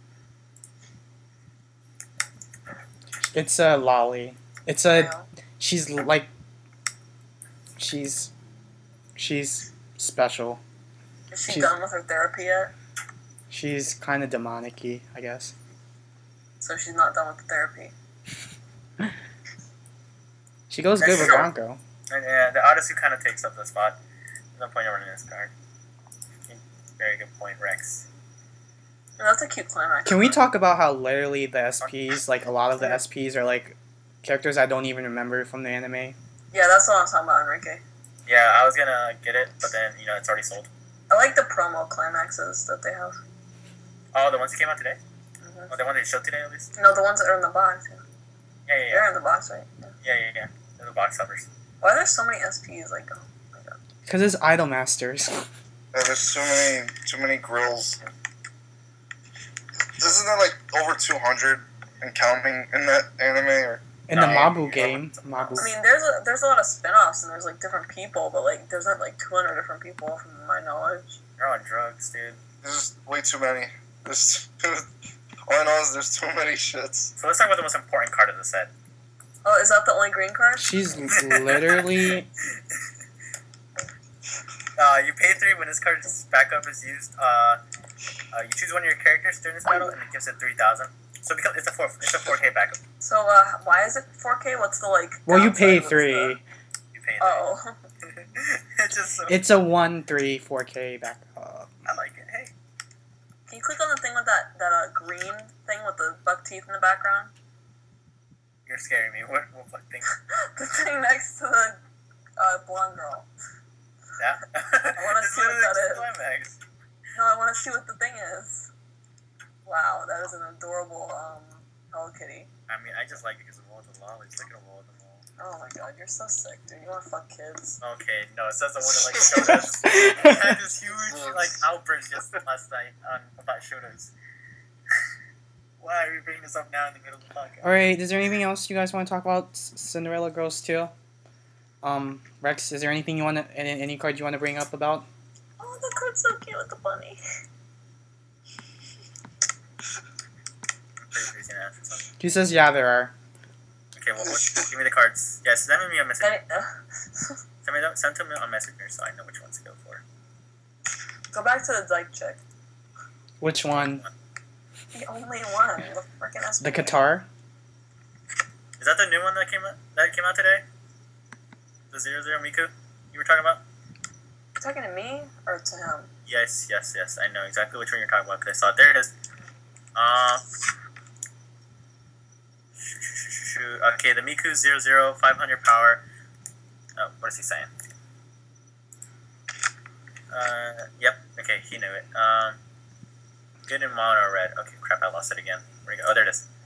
it's a lolly. It's a. Yeah. She's like. She's. She's special. Is she She's- done with her therapy yet? She's kind of demonic-y, I guess. So she's not done with the therapy. She goes good with Bronco. And yeah, the Odyssey kind of takes up the spot. There's no point in running this card. Very good point, Rex. And that's a cute climax. Can we talk about how literally the S Ps, like a lot of the S Ps, are like characters I don't even remember from the anime? Yeah, that's what I was talking about, Enrique. Yeah, I was gonna get it, but then, you know, it's already sold. I like the promo climaxes that they have. Oh, the ones that came out today? Mm-hmm. Oh, the one they showed today, at least? No, the ones that are in the box. Yeah. Yeah, yeah, yeah. They're in the box, right? Yeah. Yeah, yeah, yeah. They're the box covers. Why are there so many S Ps? Like, oh my god. Because it's Idol Masters. Yeah, there's too many, too many grills. Isn't there like over two hundred and counting in that anime? Or In the No, Mabu yeah. game, Mabu. I mean, there's a there's a lot of spin-offs and there's like different people, but like there's not like two hundred different people from my knowledge. They're on drugs, dude. there's just way too many. There's all I know is there's too many shits. So let's talk about the most important card of the set. Oh, is that the only green card? She's literally. Uh, you pay three when this card's backup is used. Uh, uh, you choose one of your characters during this battle, and it gives it three thousand. So because it's a four, it's a four K backup. So uh, why is it four K? What's the like? Well, you downside? pay What's three. the- You pay three. Oh, It's just so. It's a one, three, four K backup. I like it. Hey. can you click on the thing with that that uh, green thing with the buck teeth in the background? You're scaring me. What, what fuck thing? The thing next to the uh, blonde girl. Yeah? I wanna It's see what literally that just is. climax. No, I want to see what the thing is. Wow, that is an adorable um Hello Kitty. I mean, I just like it because of all the lollies. Look at all of them all. Oh my god, you're so sick, dude. You want to fuck kids? Okay, no, it says the one that like showed us. We had this huge like outburst just last night on about shooters. Why are we bringing this up now in the middle of the podcast? Alright, is there anything else you guys want to talk about C- Cinderella Girls too? Um, Rex, is there anything you want to, any, any card you want to bring up about? Oh, the card's so cute with the bunny. Pretty sure he's gonna answer something. She says, yeah, there are. Okay, well, what, give me the cards. Yes, send me a message. Bunny- uh, Send me the, send to me on Messenger so I know which ones to go for. Go back to the dyke chick. Which one? The only one. The freaking S P. The Qatar? Is that the new one that came out that came out today? The zero zero Miku you were talking about? You talking to me or to him? Yes, yes, yes. I know exactly which one you're talking about because I saw it. There it is. Uh, shoot, shoot, shoot, shoot. Okay, the Miku zero zero, five hundred power. Oh, what is he saying? Uh, yep. Okay, he knew it. Um, good in mono red. Okay, crap, I lost it again. Where we go? Oh, there it is.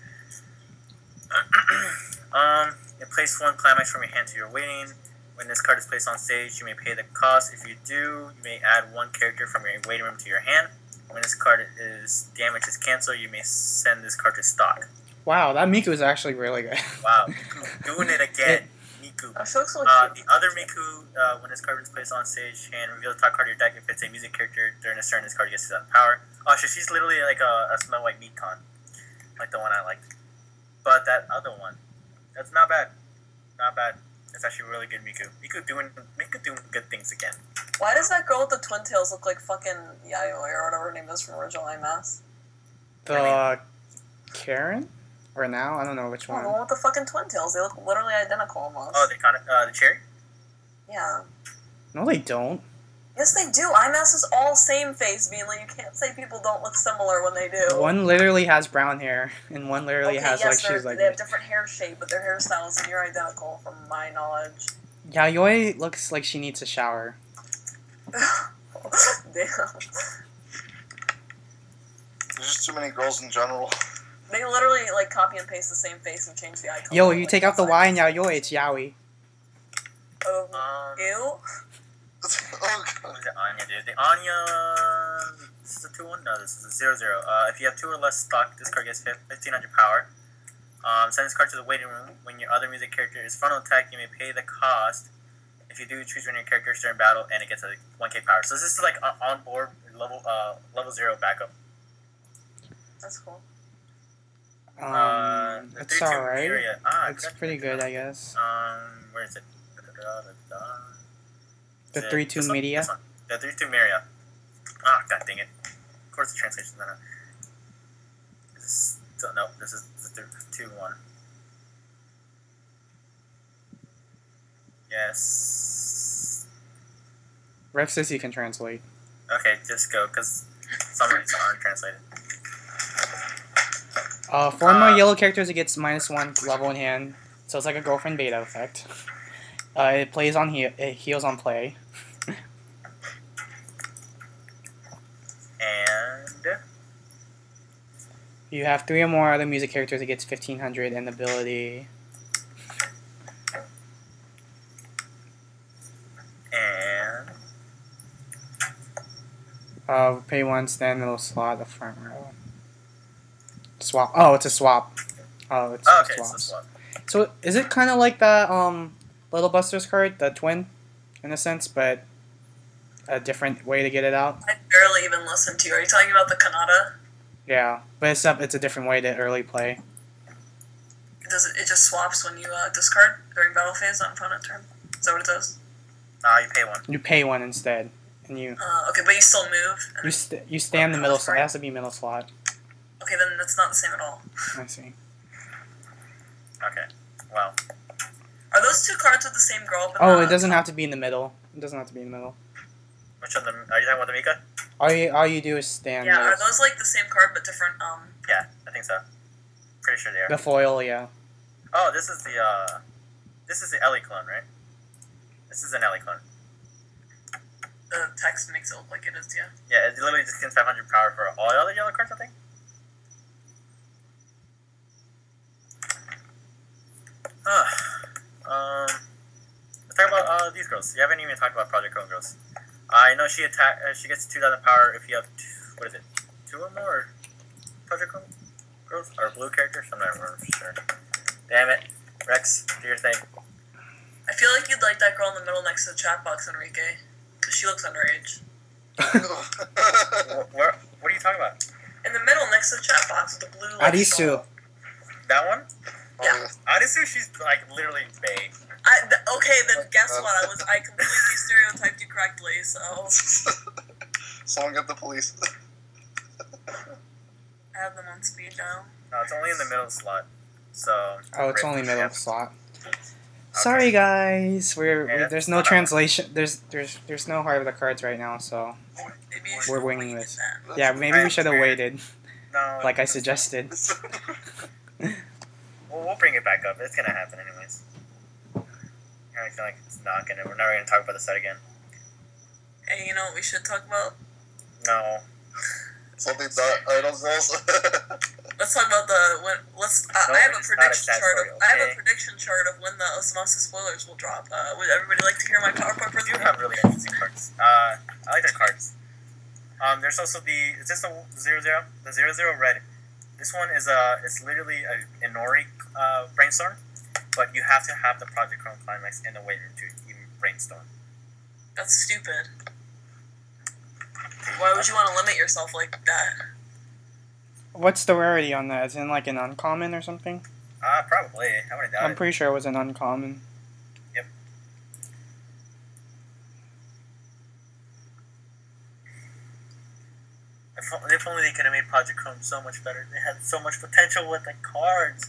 um, you place one climax from your hand to your waiting. When this card is placed on stage, you may pay the cost. If you do, you may add one character from your waiting room to your hand. When this card is damage is canceled, you may send this card to stock. Wow, that Miku is actually really good. Wow, Miku doing it again. Miku. Oh, she looks so Uh, cute. the other Miku, uh, when this card is placed on stage and reveal the top card of your deck, if it's a music character during a turn, this card gets that power. Oh, so she's literally like a, a Snow White meat con, like the one I liked. But that other one, that's not bad. Not bad. It's actually really good Miku. Miku doing Miku doing good things again. Why does that girl with the twin tails look like fucking Yayoi or whatever her name is from original I M S? The Karen? Or now? I don't know which Oh, the one. one with the fucking twin tails. They look literally identical almost. Oh, the con- uh, the cherry. Yeah. No, they don't. Yes, they do. I M S is all same face, Beanley. You can't say people don't look similar when they do. One literally has brown hair, and one literally okay, has yes, like they're- she's like. they have different hair shape, but their hairstyles are near identical from my knowledge. Yayoi looks like she needs a shower. Damn. There's just too many girls in general. They literally like copy and paste the same face and change the icon. Yo, Like, you take out the Y and now yo, it's Yowie. Oh, Um, ew. Oh What god. is the Anya do? The Anya. This is a two one? No, this is a zero zero. Uh, if you have two or less stock, this card gets fifteen hundred power. Um, send this card to the waiting room. When your other music character is frontal attack, you may pay the cost. If you do, choose one of your characters during battle, and it gets a one K power. So this is like on on board level uh level zero backup. That's cool. Um, uh, the it's three two alright. Myria. Ah, I It's forgot to pretty pick good, it up. I guess. Um, where is it? Da-da-da-da-da. The Is it three two this one? media. This one. The three two Myria. Ah, god dang it. Of course the translation's not. Is this, so, no, this is the two one. Yes. Rex says you can translate. Okay, just go, because some of these aren't translated. Uh, four more Uh, yellow characters, it gets minus one level in hand. So it's like a girlfriend beta effect. Uh, it plays on heal, it heals on play. And You have three or more other music characters, it gets fifteen hundred and ability. and Uh, pay one, stand middle slot, the front row. Swap. Oh, it's a swap. Oh, it's oh, okay, so swaps. swap. So is it kind of like that um Little Buster's card, the twin, in a sense, but a different way to get it out? I barely even listened to you. Are you talking about the Kanata? Yeah, but it's up. It's a different way to early play. Does it? It just swaps when you uh, discard during battle phase on opponent turn. Is that what it does? Nah, you pay one. You pay one instead, and you Uh, okay, but you still move. and you then- st- you stand the middle slot. It has to be middle slot. okay, then that's not the same at all. I see. Okay, well, Are those two cards with the same girl? Up in Oh, the it doesn't have to be in the middle. It doesn't have to be in the middle. which one? The, are you talking about the Mika? All you all you do is stand. Yeah, middle are those like the same card but different? Um, Yeah, I think so. Pretty sure they are. the foil? Yeah. Oh, this is the uh, this is the Ellie clone, right? This is an Ellie clone. the text makes it look like it is. Yeah. Yeah, it literally just gets five hundred power for all the other yellow cards, I think. Uh, um, let's talk about uh, these girls. You haven't even talked about Project Chrome girls. I know she attack. Uh, she gets two thousand power if you have two, what is it, two or more Project Chrome girls or blue characters. I'm not remember for sure. Damn it, Rex, do your thing. I feel like you'd like that girl in the middle next to the chat box, Enrique, because she looks underage. Wh- Where? What are you talking about? In the middle next to the chat box with the blue. Like, Arisu. shawl. That one? Yeah. Arisu, she's like literally bae. I, th- okay, then guess what? I was I completely stereotyped you correctly. So Someone get the police. I have them on speed dial. No, it's only in the middle slot. So. Oh, it's Right. only middle Yeah. slot. Sorry guys, we're, Yeah, we there's no that's not- translation. There's there's there's no heart of the cards right now, so Maybe you We're should winging wait this. then. yeah, maybe we should have waited, No. like I suggested. Well, we'll bring it back up. It's gonna happen anyways. I feel like it's not gonna. We're never gonna talk about the set again. Hey, you know what we should talk about? No. Something that idols girls. Let's talk about the when. Let's. Uh, No, I have a it's not a prediction sad chart story, of. I have a okay? prediction chart of when the Osmasa spoilers will drop. Uh, would everybody like to hear my PowerPoint We do presentation? have really interesting cards. Uh, I like their cards. Um, there's also the. Is this the zero zero? The zero zero red. This one is a. It's literally a Inori uh, brainstorm, but you have to have the Project Chrome Climax in the waiting to even brainstorm. That's stupid. Why would you want to limit yourself like that? What's the rarity on that? Is it like an uncommon or something? Uh, probably. I wouldn't doubt I'm it. pretty sure it was an uncommon. Yep. If, o- if only they could have made Project Chrome so much better. They had so much potential with the cards.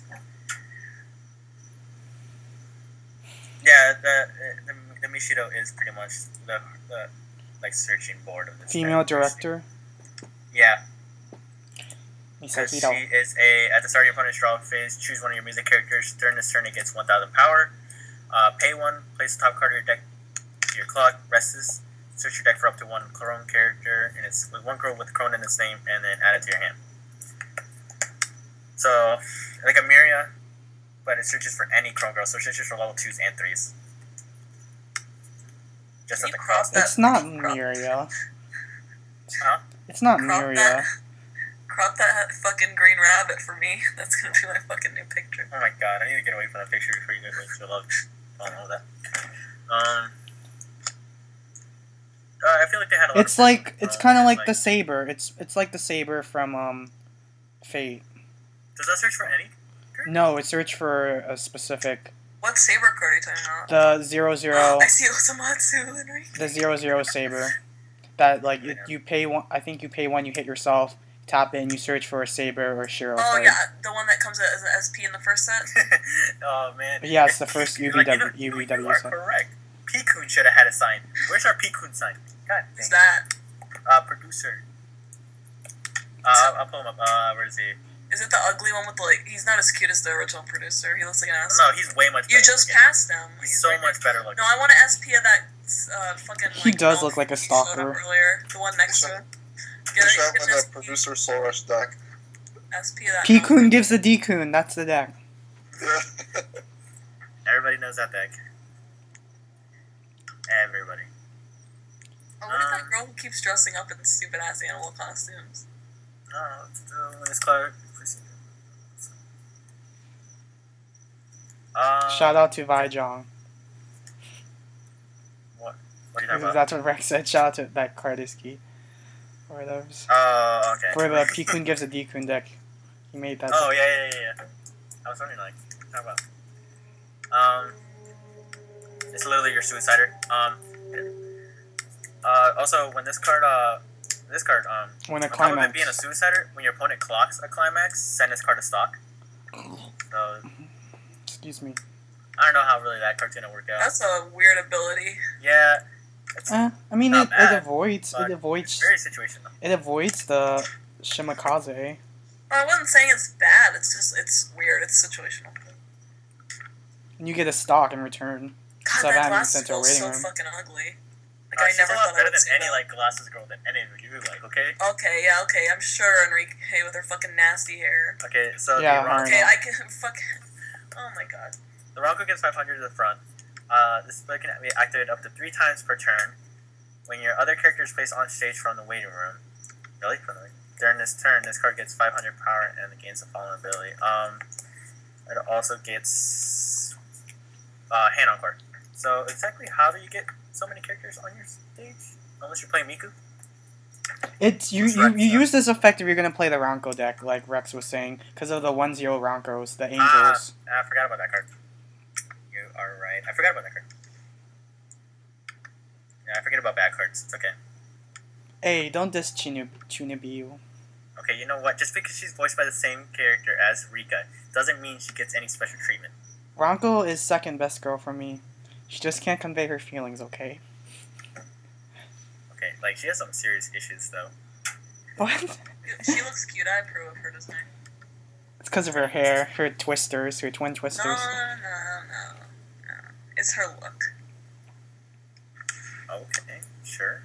Yeah, the the, the Mishido is pretty much the, the like searching board of this. Female thing. director. Yeah, because she Misahito. is a at the start of your opponent's draw phase. Choose one of your music characters. During this turn, it gets one thousand power. Uh, pay one. Place the top card of your deck to your clock. Rest this. Search your deck for up to one Chrome character, and it's with one card with Chrome in its name, and then add it to your hand. So, like a Miria, but it searches for any Chrome Girl, so it searches for level twos and threes. Just Can at you the crop cross. that? It's not Crop- Miria. Huh? It's not Crop Miria. that. Crop that fucking green rabbit for me. That's gonna be my fucking new picture. Oh my god, I need to get away from that picture before you go into love. I don't know that. Um. Uh, I feel like they had a lot It's of like it's uh, kind of like, like the saber. It's it's like the saber from um, Fate. Does that search for any? No, it searched for a specific What saber card are you talking about? the zero zero I see Osamatsu, Henry. the zero zero saber. That like it, you pay one. I think you pay one. You hit yourself. Tap it and you search for a saber or a Shiro Oh card. yeah, the one that comes out as an S P in the first set. Oh man. Yeah, it's the first U B W Like, you know, U B you W are set. correct. P-kun should have had a sign. Where's our P-kun sign? God Who's dang. that? Uh, producer. Uh, I'll, I'll pull him up. Uh, where is he? Is it the ugly one with the, like? He's not as cute as the original producer. He looks like an ass. No, he's way much better. You just looking. passed him. He's so right much better looking. No, I want an S P of that uh, fucking. Like, He does elf look like a you showed up stalker. Earlier, the one next to him. You Get, should have get like an a S P, producer Soul Rush deck. S P of that. P-kun gives the D-kun. That's the deck. Everybody knows that deck. Everybody. Oh, what is Um, that girl who keeps dressing up in stupid ass animal costumes? Oh, it's the Miss Clark. Um, Shout out to Vaijong. What? What are you talking about? That's what Rex said. Shout out to that Kardiski. For those. Oh, okay. For the P-kun gives a D-kun deck. He made that. Oh, yeah, yeah, yeah, yeah. I was wondering, like, how about? Um, it's literally your Suicider. Um, uh, also, when this card, uh, this card, um, When a on top of it climax. being a Suicider, when your opponent clocks a climax, send this card to stock. So, Excuse me. I don't know how really that card's gonna work out. That's a weird ability. Yeah, it's Eh, I mean, Not it, bad, it avoids but it avoids very situational. it avoids the Shimakaze. Well, I wasn't saying it's bad. It's just it's weird. It's situational. And you get a stock in return. God, So that that makes glass sense to a smells so waiting room. fucking ugly. Like Uh, I she's never a lot thought I better would than see any that. like glasses girl than any of you like. Okay. Okay, yeah, okay. I'm sure Enrique with her fucking nasty hair. Okay, so Yeah, the Ron- Okay, know. I can fuck. Oh my god. the Ronco gets five hundred to the front. Uh, this ability can be activated up to three times per turn. When your other character is placed on stage from the waiting room, really, from the, during this turn, this card gets five hundred power and gains the following ability. Um, it also gets uh, hand on card. So exactly how do you get so many characters on your stage? Unless you're playing Miku. It's you What's you, Rex, you though? use this effect if you're gonna play the Ranko deck, like Rex was saying, because of the one zero Rankos, the Ah, angels. I forgot about that card. You are right. I forgot about that card. Yeah, I forget about bad cards. It's okay. Hey, don't diss Chinu Chunibiu. Okay, you know what? Just because she's voiced by the same character as Rika doesn't mean she gets any special treatment. Ranko is second best girl for me. She just can't convey her feelings, okay? Okay, like she has some serious issues though. What? She looks cute. I approve of her design. It's because of her hair, her twisters, her twin No, twisters. no, no, no. It's her look. Okay, sure.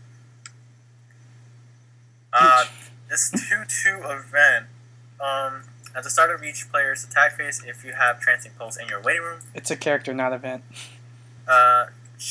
Uh, this two two event. Um, at the start of each player's attack phase, if you have Trancing Pulse in your waiting room, It's a character, not event. uh,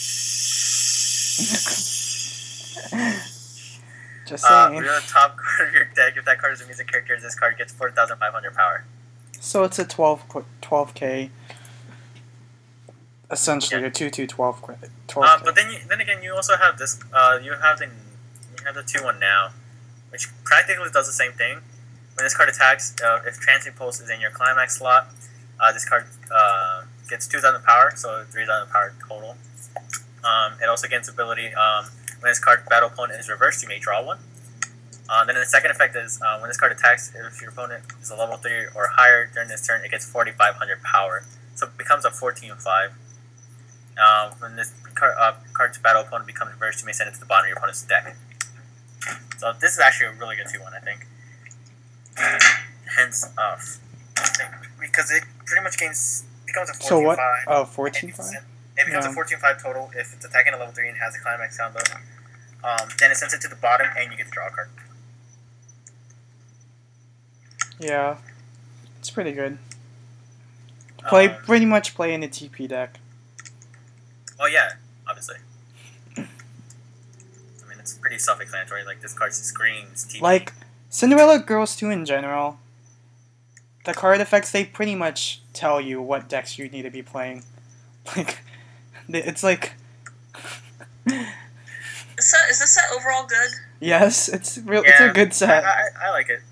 Just uh, saying. reveal the top card of your deck. If that card is a music character, this card gets four thousand five hundred power. So it's a twelve, qu- twelve K. Essentially, Yeah. a two two twelve K. twelve Uh, K. but then, you, then again, you also have this. Uh, you have the you have the two one now, which practically does the same thing. When this card attacks, uh, if Transient Pulse is in your climax slot, uh, this card uh, gets two thousand power, so three thousand power total. Um, it also gains ability. Um, when this card battle opponent is reversed, you may draw one. Uh, then the second effect is uh, when this card attacks, if your opponent is a level three or higher during this turn, it gets forty-five hundred power, so it becomes a fourteen five. Uh, when this card, uh, card's battle opponent becomes reversed, you may send it to the bottom of your opponent's deck. So this is actually a really good two one, I think. Hence, uh, because it pretty much gains becomes a So what? fourteen five. Oh, fourteen five? It becomes Yeah. a fourteen five total if it's attacking a level three and has a climax combo. Um, then it sends it to the bottom and you get to draw a card. Yeah. It's pretty good. Play Um, pretty much play in the T P deck. Oh yeah, obviously. I mean, it's pretty self-explanatory. Like this card screams T P. Like Cinderella Girls two in general. The card effects, they pretty much tell you what decks you need to be playing. Like, it's like... Is, set, is this set overall good? Yes, it's real. Yeah, It's a good set. I, I, I like it.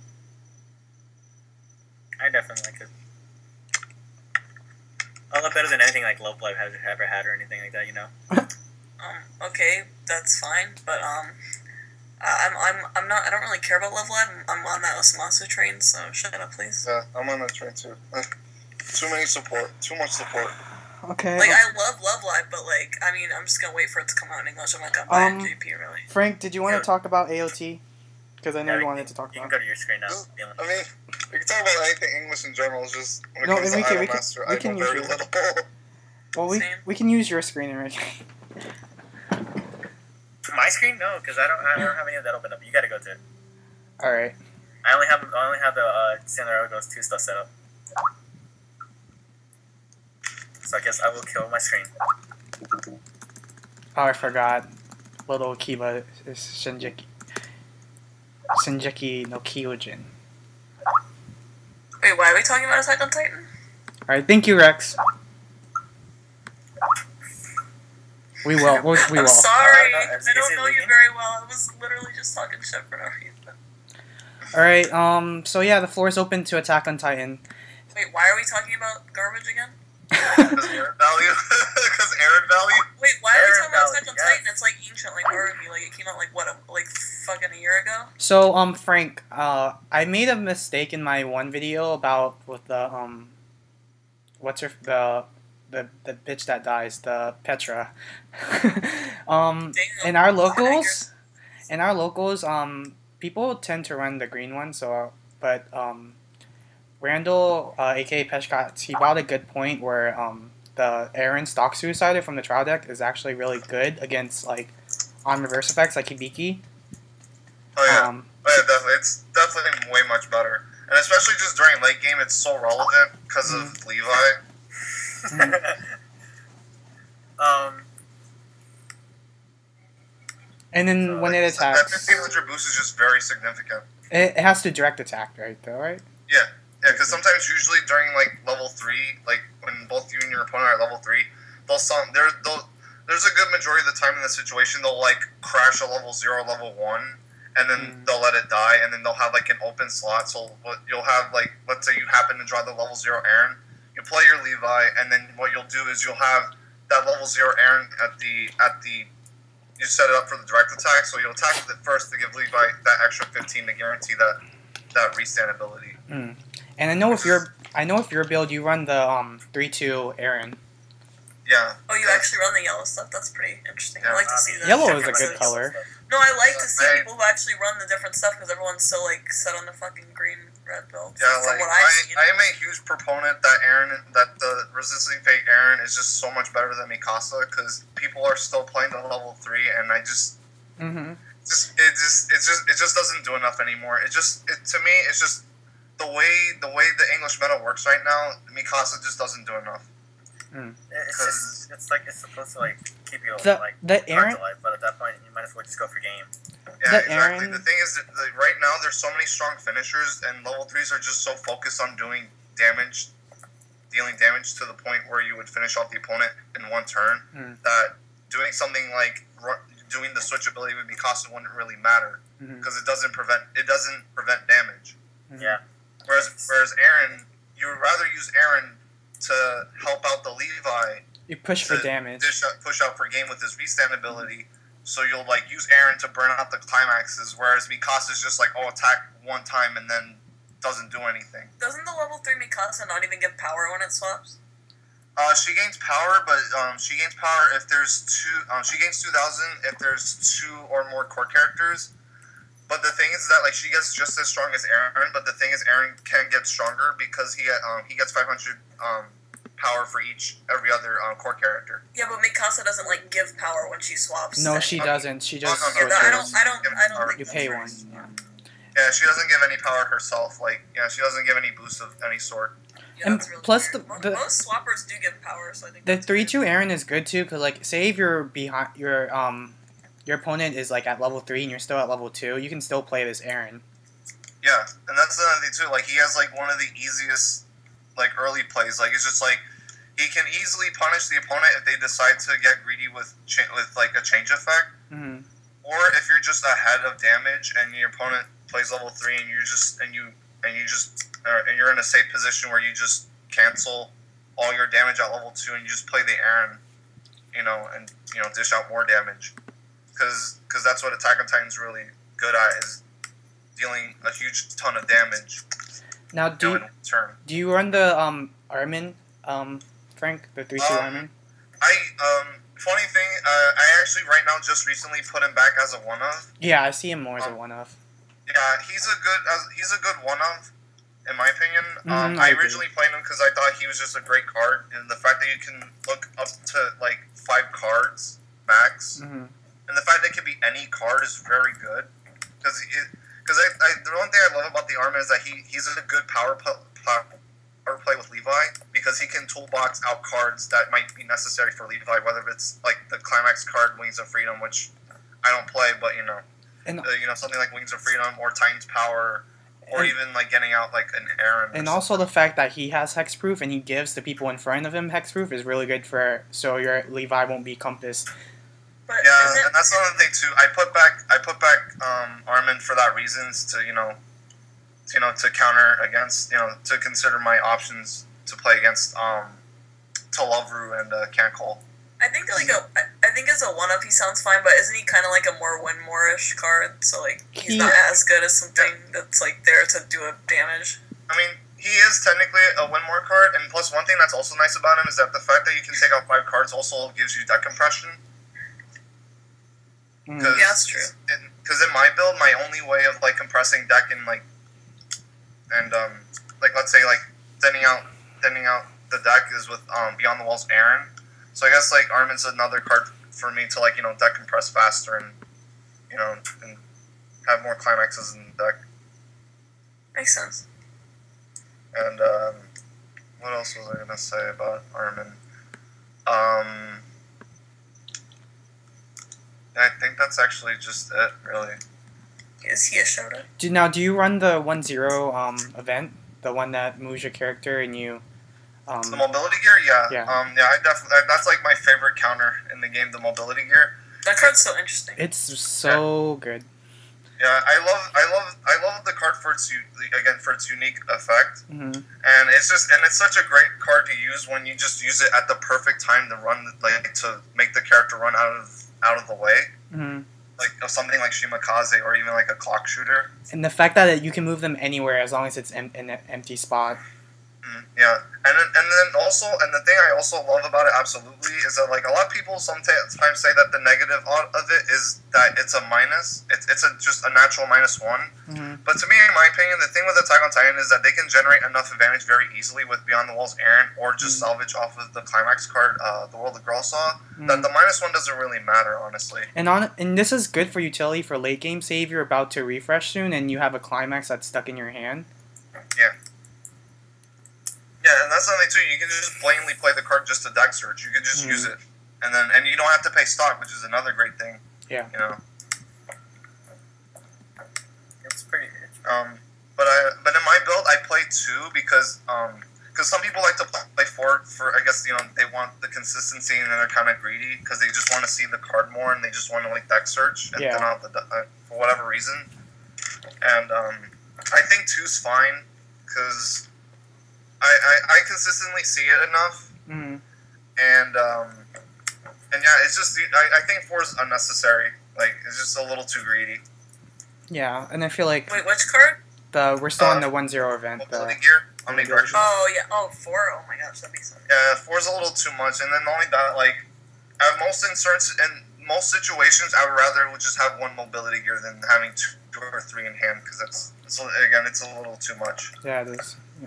I definitely like it. A lot better than anything like Love Live has ever had or anything like that, you know? Um, okay, that's fine, but, um, I- I'm, I'm, I'm not, I don't really care about Love Live. I'm, I'm on that Osamasu train, so shut up, please. Yeah, I'm on that train too. Too many support. Too much support. Okay. Like, I love Love Live, but, like, I mean, I'm just gonna wait for it to come out in English. I'm not gonna buy Um, a J P, really. Frank, did you want Yeah. to talk about A O T? Because I know Yeah, you we- wanted to talk You can about go to your screen now. Just- Dylan. I mean, we can talk about anything English in general. It's just when it No, comes we to can- Idol we can- Master, we I can know very use little. Well, we Same. we can use your screen already. My screen? No, because I don't, I don't have any of that open up. You gotta go to it. All right. I only have I only have the uh, Cinderella Girls two stuff set up. So I guess I will kill my screen. Oh, I forgot. Little Kiba is Shinjeki. Shinjeki no Kyojin. Wait, why are we talking about Attack on Titan? All right, thank you, Rex. We will. We'll, we I'm will. sorry. Uh, uh, I is- is don't it know you leaking? very well. I was literally just talking shit for no reason. All right. Um. So yeah, the floor is open to Attack on Titan. Wait, why are we talking about garbage again? Because Aaron value. Because Aaron value. Wait, why are we Aaron talking about Valley, Attack on yes. Titan? It's like ancient, like horror movie. Like it came out like what, a, like fucking a year ago. So um, Frank, uh, I made a mistake in my one video about with the um, what's her the the the bitch that dies, the Petra. um, Damn. in our locals, in our locals, um, people tend to run the green one. So, but um, Randall, uh, aka Peshkat, he brought a good point where um, the Aaron stock suicider from the trial deck is actually really good against like on reverse effects like Hibiki. Oh yeah. Um, Oh, yeah, definitely. It's definitely way much better. And especially just during late game, it's so relevant because of Mm-hmm. Levi. um, and then when it Like, That attacks, fifteen hundred boost is just very significant. it, it has to direct attack, right? Though, right? Yeah, yeah, because sometimes usually during like level three, like when both you and your opponent are at level three, they'll some there they'll there's a good majority of the time in the situation they'll like crash a level zero, level one, and then Mm. they'll let it die, and then they'll have like an open slot. So what you'll have like let's say you happen to draw the level zero Aaron, you play your Levi, and then what you'll do is you'll have that level zero Aaron at the at the you set it up for the direct attack, so you'll attack with it first to give Levi that extra fifteen to guarantee that that restand ability. Mm. And I know if you're, I know if your build, you run the um three two Aaron. Yeah. Oh, you actually run the yellow stuff. That's pretty interesting. I Yeah, like to I see mean, that. Yellow is a different good stuff. color. No, I like to see I- people who actually run the different stuff because everyone's so like set on the fucking green red build. Yeah, from like what I've I, seen. I am a huge proponent that Aaron, that the resisting fate Aaron is just so much better than Mikasa because people are still playing the level three, and I just, Mm-hmm. just it just it just it just doesn't do enough anymore. It just it to me it's just the way the way the English meta works right now. Mikasa just doesn't do enough. it's just it's like it's supposed to like keep you The like the cards Aaron, alive, but at that point you might as well just go for game. Yeah, The exactly. Aaron- The thing is that the, right now there's so many strong finishers, and level threes are just so focused on doing damage, dealing damage to the point where you would finish off the opponent in one turn. Mm. That doing something like ru- doing the switch ability with Mikasa wouldn't really matter Mhm. because it doesn't prevent it doesn't prevent damage. Mhm. Yeah. Whereas whereas Aaron, you would rather use Aaron to help out the Levi you push for to damage. dish out, push out per game with his restand ability. So you'll like use Aaron to burn out the climaxes, whereas Mikasa's just like, oh, attack one time and then doesn't do anything. Doesn't the level three Mikasa not even give power when it swaps? Uh, she gains power, but um, she gains power if there's two. Um, she gains two thousand if there's two or more core characters. But the thing is that like she gets just as strong as Aaron. But the thing is, Aaron can get stronger because he um, he gets five hundred um, power for each every other um, core character. Yeah, but Mikasa doesn't like give power when she swaps. No, then. she doesn't. She just Oh, no, Yeah, no, I don't. switches. I don't. I don't think You that's pay right. one. Yeah. Yeah, she doesn't give any power herself. Like, yeah, she doesn't give any boost of any sort. Yeah, And that's really plus weird. the- Mo- the- most swappers do give power, so I think The that's three good. two Aaron is good too, cause like say if you're behind your um your opponent is like at level three and you're still at level two, you can still play this Aaron. Yeah, and that's another thing too. Like, he has like one of the easiest like early plays. Like, it's just like he can easily punish the opponent if they decide to get greedy with cha- with like a change effect. Mm-hmm. Or if you're just ahead of damage and your opponent plays level three and you just and you and you just uh, and you're in a safe position where you just cancel all your damage at level two and you just play the Aaron, you know, and you know dish out more damage, because because that's what Attack on Titan's really good at, is dealing a huge ton of damage. Now You do know, you, in turn. do you run the um Armin um Frank the three two Um, Armin? I um funny thing, uh, I actually right now just recently put him back as a one of. Yeah, I see him more as a um, one off. Yeah, he's a good as he's a good one of, in my opinion. Um, Mhm, I I agree. originally played him because I thought he was just a great card, and the fact that you can look up to like five cards max, Mm-hmm. and the fact that it can be any card is very good. Because because I, I the one thing I love about the Armin is that he he's a good power play, power play with Levi, because he can toolbox out cards that might be necessary for Levi, whether it's like the climax card Wings of Freedom, which I don't play, but you know. And Uh, you know, something like Wings of Freedom or Titan's Power, or And- even like getting out like an Aaron. or and also the fact that he has hexproof and he gives the people in front of him hexproof is really good for so your Levi won't be compassed. But yeah, is it, and that's another thing too. I put back I put back um, Armin for that reasons to you know, to, you know to counter against you know to consider my options to play against um, Talovru and uh, Cancol. I think like a, I I think as a one up he sounds fine, but isn't he kind of like a more win more-ish card? So like he's He- not as good as something that's like there to do a damage. I mean, he is technically a win more card, and plus one thing that's also nice about him is that the fact that you can take out five cards also gives you deck compression. Mm. Cause, Yeah, that's true. Because in my build, my only way of like compressing deck and like, and um, like let's say like thinning out, thinning out the deck is with um Beyond the Walls Aaron. So I guess like Armin's another card for me to like you know deck compress faster and you know and have more climaxes in the deck. Makes sense. And um, what else was I gonna say about Armin? Um, I think that's actually just it, really. Is he a shout out? Do now do you run the one zero um event, the one that moves your character and you um The mobility gear, yeah, Yeah. um, yeah, I definitely that's like my favorite counter in the game, the mobility gear. That card's so interesting. it's so good. Yeah, I love, I love, I love the card for its u- again for its unique effect, Mm-hmm. and it's just and it's such a great card to use when you just use it at the perfect time to run like to make the character run out of out of the way, Mm-hmm. like something like Shimakaze or even like a clock shooter. And the fact that you can move them anywhere as long as it's em- in an empty spot. Mm, yeah, and then, and then also, and the thing I also love about it absolutely is that like a lot of people sometimes say that the negative o- of it is that it's a minus. It's it's a just a natural minus one. Mm-hmm. But to me, in my opinion, the thing with Attack on Titan is that they can generate enough advantage very easily with Beyond the Walls Aaron or just Mhm. salvage off of the climax card, uh, the World of Girl Saw. That the minus one doesn't really matter, honestly. And on and this is good for utility for late game. Say if you're about to refresh soon and you have a climax that's stuck in your hand. Yeah, and that's something too. You can just blatantly play the card just to deck search. You can just Mhm. use it, and then and you don't have to pay stock, which is another great thing. Yeah. You know. It's pretty. Um, but I but in my build I play two because um because some people like to play four for I guess you know they want the consistency and then they're kind of greedy because they just want to see the card more and they just want to like deck search and Yeah. then out the uh, for whatever reason. And um, I think two's fine because I, I I consistently see it enough. Mm-hmm. And um, and yeah, it's just I, I think four is unnecessary. Like it's just a little too greedy. Yeah, and I feel like Wait, which card? the we're still on Uh, the one zero event. Mobility The, gear, mobility. omnidirectional. Oh yeah. Oh four. Oh my gosh, that'd be so. Yeah, four's a little too much. And then not only that, like at most inserts in most situations, I would rather would just have one mobility gear than having two or three in hand because that's it's, again it's a little too much. yeah, it is. Yeah.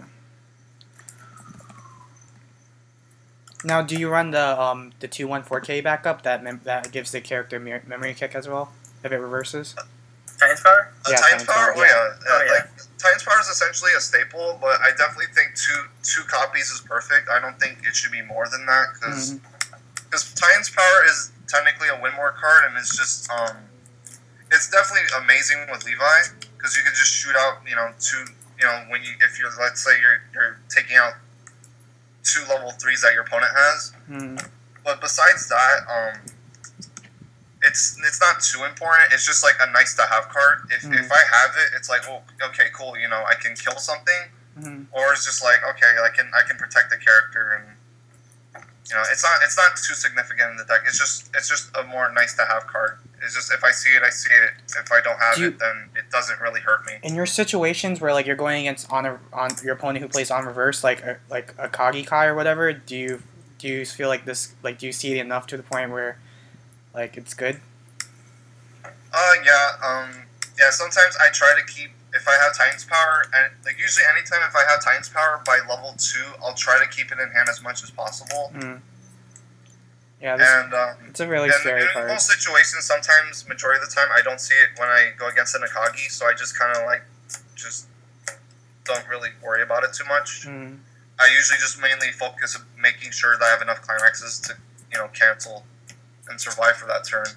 Now, do you run the um the two one four K backup that mem- that gives the character me- memory kick as well if it reverses? Titans Power? Uh, Yeah, Titans Titans Power? Power, Oh, yeah. yeah. Oh, Uh, yeah. Like, Titans Power is essentially a staple, but I definitely think two two copies is perfect. I don't think it should be more than that, because Mhm. Titans Power is technically a Winmore card, and it's just, um, it's definitely amazing with Levi, because you can just shoot out, you know, two, you know, when you, if you're, let's say you're, you're taking out two level threes that your opponent has. Mhm. But besides that, um, it's it's not too important. It's just like a nice to have card. If, Mhm. if I have it, it's like, oh, okay, cool. You know, I can kill something, Mhm. or it's just like, okay, I can I can protect the character, and you know, it's not it's not too significant in the deck. It's just it's just a more nice to have card. It's just if I see it, I see it. If I don't have Do you- it, then it doesn't really hurt me. In your situations where like you're going against on a, on your opponent who plays on reverse, like a, like a Kagi Kai or whatever, do you do you feel like this like do you see it enough to the point where like it's good? Uh, yeah, um, yeah. Sometimes I try to keep if I have Titans Power, and like usually anytime if I have Titans Power by level two, I'll try to keep it in hand as much as possible. Mm. Yeah, this, And um, it's a really and scary in card. most situations, sometimes majority of the time, I don't see it when I go against an Akagi, so I just kind of like just don't really worry about it too much. Mm. I usually just mainly focus on making sure that I have enough climaxes to, you know, cancel and survive for that turn.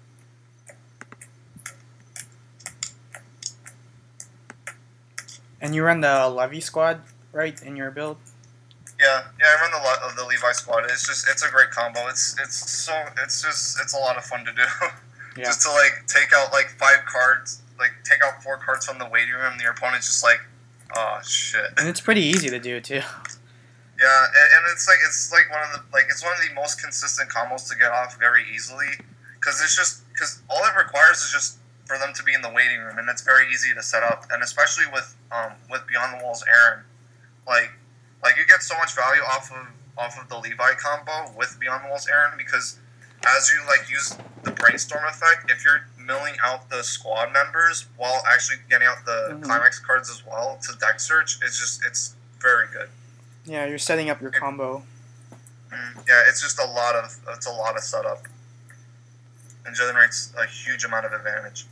And you run the Levy squad, right, in your build? Yeah, yeah, I run the lot of the Levi squad. It's just it's a great combo. It's it's so it's just it's a lot of fun to do. Yeah. Just to like take out like five cards, like take out four cards from the waiting room, and your opponent's just like, oh shit. And it's pretty easy to do too. Yeah, and, and it's like it's like one of the like it's one of the most consistent combos to get off very easily, because it's just because all it requires is just for them to be in the waiting room, and it's very easy to set up, and especially with um with Beyond the Walls Aaron, like like you get so much value off of off of the Levi combo with Beyond the Walls Aaron, because as you like use the brainstorm effect, if you're milling out the squad members while actually getting out the Mhm. climax cards as well to deck search, it's just it's very good. Yeah, you're setting up your combo. Mm, yeah, it's just a lot of it's a lot of setup, and generates a huge amount of advantage.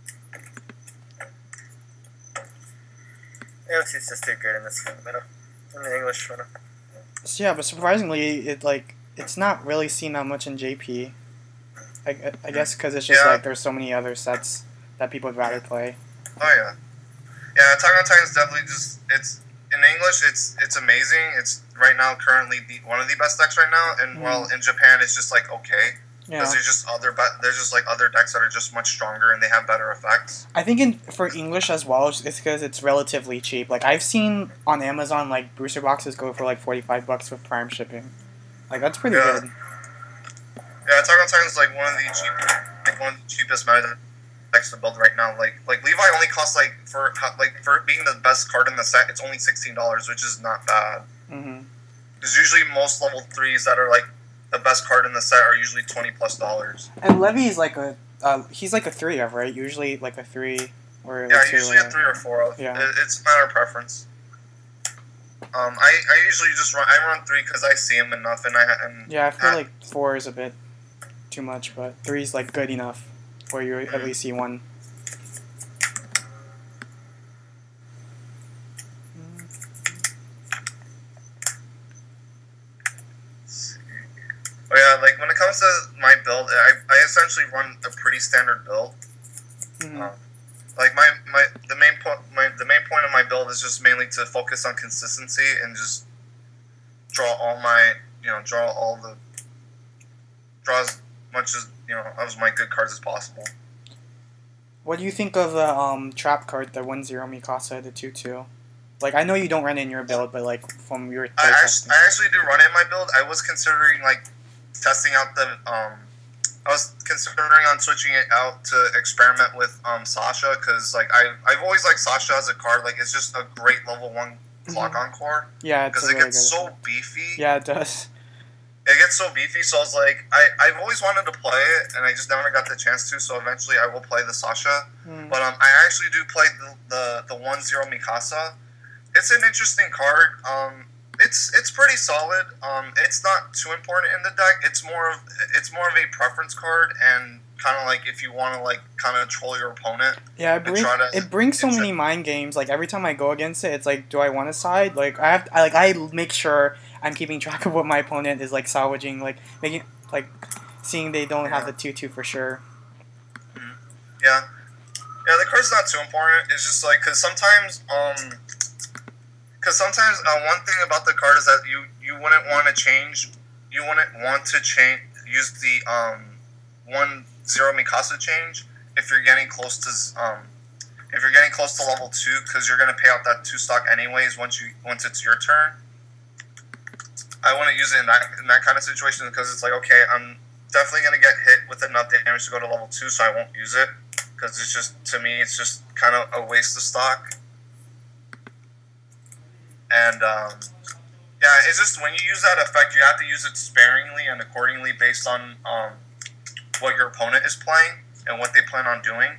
A O T is just too good in this meta. In the English meta. So yeah, but surprisingly, it like it's not really seen that much in J P. I, I- I guess because it's just Yeah. like there's so many other sets that people would rather play. Oh yeah, yeah. Attack on Titan is definitely just it's in English. It's it's amazing. It's right now currently the one of the best decks right now, and Mm. while in Japan it's just like okay, Yeah, because there's just other be- there's just like other decks that are just much stronger and they have better effects. I think in for English as well, it's because it's relatively cheap. Like I've seen on Amazon, like booster boxes go for like forty five bucks with Prime shipping. Like that's pretty Yeah. good. Yeah, Attack on Titan is like one of the cheap, like one of the cheapest meta decks to build right now. Like like Levi only costs like for like for being the best card in the set, it's only sixteen dollars, which is not bad. Hmm. Because usually most level threes that are like the best card in the set are usually twenty plus dollars. And Levy is like a uh, he's like a three of right. Usually like a three or Yeah, a two. usually or- a three or four of. Yeah. It, it's a matter of preference. Um, I, I usually just run I run three because I see them enough, and I and Yeah, I feel uh, like four is a bit too much, but three is like good enough where you at least see one. oh yeah, like when it comes to my build, I, I essentially run a pretty standard build. Mhm. Um, like my, my the main point my the main point of my build is just mainly to focus on consistency and just draw all my you know draw all the draw as much as you know as my good cards as possible. What do you think of the um trap card, the one zero Mikasa, the two two? Like I know you don't run it in your build, but like from your I play actually, testing. I actually do run it in my build. I was considering like testing out the um. I was considering on switching it out to experiment with um Sasha, because like I I've always liked Sasha as a card. Like it's just a great level one clock Mhm. encore, Yeah, it's a because it really gets good. so beefy. Yeah, it does. It gets so beefy. So I was like, I I've always wanted to play it, and I just never got the chance to. So eventually, I will play the Sasha. Mm. But um, I actually do play the the, the one zero Mikasa. It's an interesting card. Um, it's it's pretty solid. Um, it's not too important in the deck. It's more of it's more of a preference card, and kind of like if you want to like kind of troll your opponent. Yeah, it, bring, to, it brings so many mind games. Like every time I go against it, it's like, do I want to side? Like I have, to, I like I make sure I'm keeping track of what my opponent is like salvaging, like making like seeing they don't yeah. have the two two for sure. Mm-hmm. Yeah, yeah. The card's not too important. It's just like because sometimes, um, because sometimes uh, one thing about the card is that you you wouldn't want to change. You wouldn't want to change use the um one zero Mikasa change if you're getting close to um if you're getting close to level two because you're gonna pay out that two stock anyways once you once it's your turn. I wouldn't use it in that in that kind of situation because it's like okay, I'm definitely gonna get hit with enough damage to go to level two, so I won't use it because it's just to me it's just kind of a waste of stock. And um, yeah, it's just when you use that effect, you have to use it sparingly and accordingly based on um, what your opponent is playing and what they plan on doing.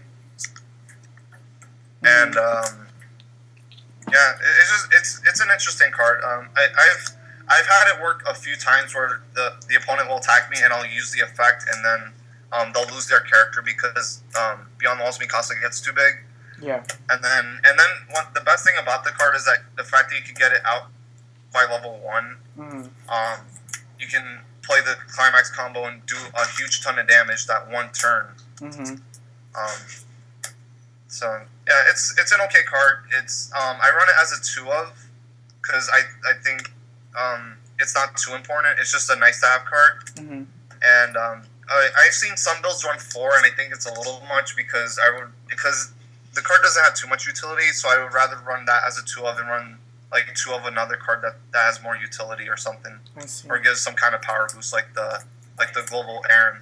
And um, yeah, it, it's just it's it's an interesting card. Um, I, I've I've had it work a few times where the, the opponent will attack me and I'll use the effect and then um, they'll lose their character because um, Beyond the Walls Mikasa gets too big. Yeah. And then and then what the best thing about the card is that the fact that you can get it out by level one. Mm. Um, you can play the climax combo and do a huge ton of damage that one turn. Mm-hmm. Um, so yeah, it's it's an okay card. It's um, I run it as a two of because I I think um, it's not too important. It's just a nice to have card. Mm-hmm. And um, I, I've seen some builds run four, and I think it's a little much because I would because the card doesn't have too much utility. So I would rather run that as a two of and run like two of another card that, that has more utility or something, I see. or gives some kind of power boost like the like the global Aaron.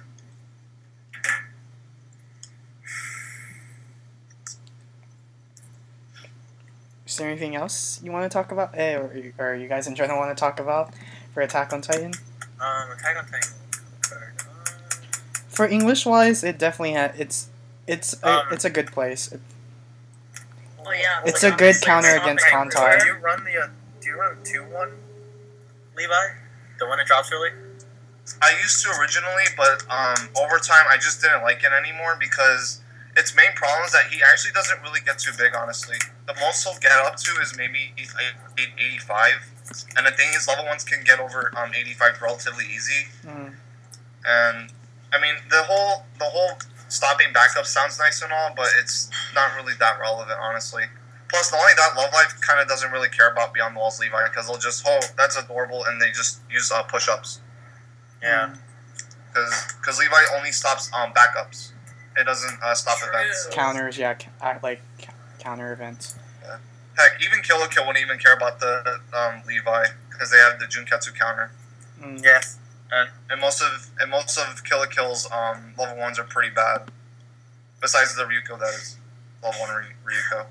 Is there anything else you want to talk about, eh, or, or you guys in general want to talk about for Attack on Titan? Um, Attack on Titan card. Uh, For English wise, it definitely ha- it's it's a, Um, it's a good place. It, Well, yeah. It's like, a good obviously, counter it's not against very Kantar. Do you run the uh, do you run two one Levi? The one that drops early? I used to originally, but um, over time I just didn't like it anymore because its main problem is that he actually doesn't really get too big, honestly. The most he'll get up to is maybe eight eighty-five, and the thing is level ones can get over um, eighty-five relatively easy. mm, And I mean the whole the whole stopping backup sounds nice and all, but it's not really that relevant, honestly. Plus, not only that, Love Life kind of doesn't really care about Beyond the Walls Levi because they'll just, oh, that's adorable, and they just use uh, push-ups. Yeah. Because Levi only stops um, backups. It doesn't uh, stop True. events. So. counters, yeah, ca- uh, like ca- counter events. Heck, even Kill la Kill wouldn't even care about the um, Levi because they have the Junketsu counter. Mm. Yes. And, and most of and most of Kill la Kill's um, level ones are pretty bad. Besides the Ryuko, that is level one Ry- Ryuko.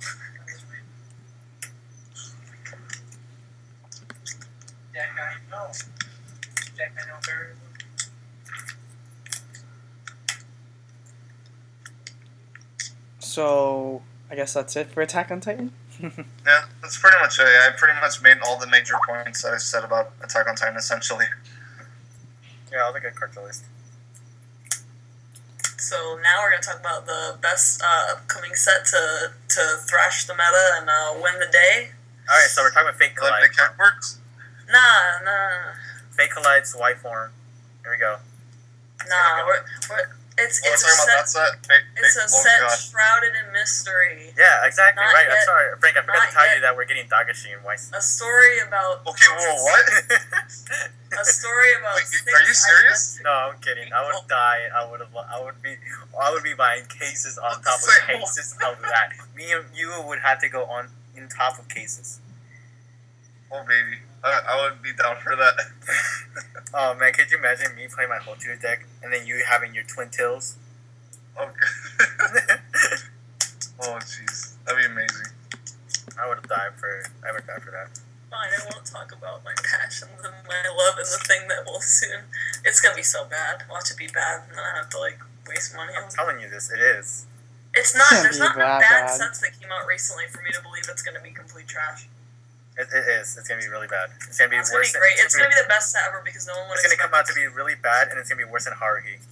Jack, I know. Jack, I know very well. So I guess that's it for Attack on Titan. Yeah, that's pretty much it. I pretty much made all the major points that I said about Attack on Titan, essentially. Yeah, I'll take a card to list. So now we're gonna talk about the best uh, upcoming set to to thrash the meta and uh, win the day. Alright, so we're talking about Fake Collide. Eliminate Cat works? Nah, nah, Fake Collide's Y form. Here we go. nah. We're, we're it's Oh, it's a we're talking about set. that set? Fake, It's fake, a oh, set God. shrouded in mystery. Yeah, exactly, Not right. yet. I'm sorry, Frank, I forgot Not to tell yet. you that we're getting Dagashi and Weiss. A story about Okay, whoa, what? a story about. Wait, six are you serious? identical- No, I'm kidding. I would die. I would have. I would be. I would be buying cases on What top the of fuck? cases of that. Me and you would have to go on in top of cases. Oh, baby. I, I would be down for that. Oh man, could you imagine me playing my whole tutor deck and then you having your twin tails? Okay. Oh, jeez. That'd be amazing. I would have died for. I would die for that. Fine, I won't talk about my passions and my love and the thing that will soon. It's gonna be so bad. Watch it be bad, and then I have to like waste money on I'm it. telling you this. It is. It's not. Can't There's be not enough that bad bad. sets that came out recently for me to believe it's gonna be complete trash. It, it is. It's gonna be really bad. It's gonna be It's gonna worse. be than- great. It's gonna be the best set ever because no one would It's gonna expect come out to it. be really bad, and it's gonna be worse than Haruhi.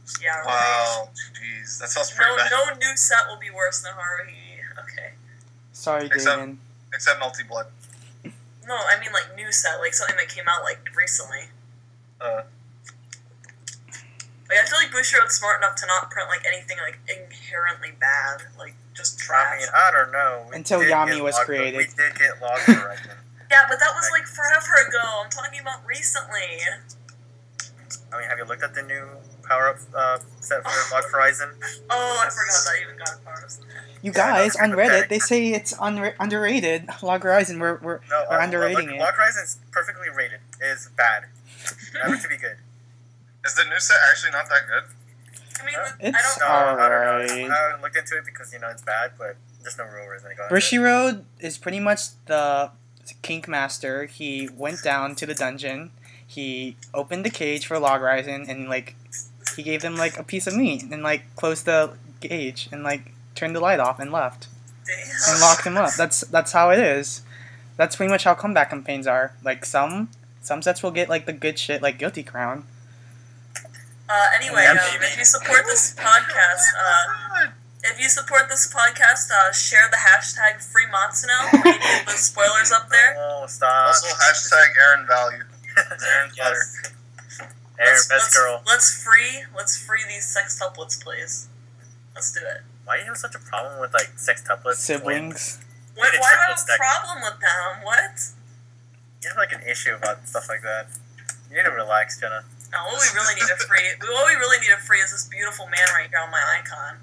Yeah, right. Wow, jeez, that sounds pretty No, bad. no new set will be worse than Haruhi. Okay. Sorry, Except- Dagan. Except Melty Blood. No, I mean like new set, like something that came out like recently. Uh, Like I feel like Bushiroad's smart enough to not print like anything like inherently bad, like just I trash. mean, I don't know. We Until did Yami get was log- created. We did get log correction. Yeah, but that was like forever ago. I'm talking about recently. I mean, have you looked at the new power-up uh, set for Log Horizon? Oh, I forgot that even got powers. You Yeah, guys no, on okay. Reddit, they say it's unra- underrated. Log Horizon, we're we're, No, we're uh, underrating Log, it. Log Horizon is perfectly rated. It is bad. Never to be good. is the new set actually not that good? I mean, Huh? I It's don't. No, I don't know. alright. I haven't looked into it because, you know, it's bad, but there's no real reason to go into it. Bushiroad is pretty much the kink master. He went down to the dungeon. He opened the cage for Log Horizon and like he gave them like a piece of meat and like closed the cage and like turned the light off and left Damn. and locked him up. That's that's how it is. That's pretty much how comeback campaigns are. Like some some sets will get like the good shit like Guilty Crown. Uh, anyway, Yeah, um, baby. if you support this podcast, uh, if you support this podcast, uh, share the hashtag Free Matsuno. We need the spoilers up there. Oh, stop. Also, hashtag Aaron Value. Aaron Value. Yes. Aaron, Let's, best let's, girl. let's free, let's free these sextuplets, please. Let's do it. Why do you have such a problem with, like, sextuplets? Siblings. What, Wait, why do I have triplets a deck. problem with them? What? You have, like, an issue about stuff like that. You need to relax, Jenna. No, what we really need to free, what we really need to free is this beautiful man right here on my icon.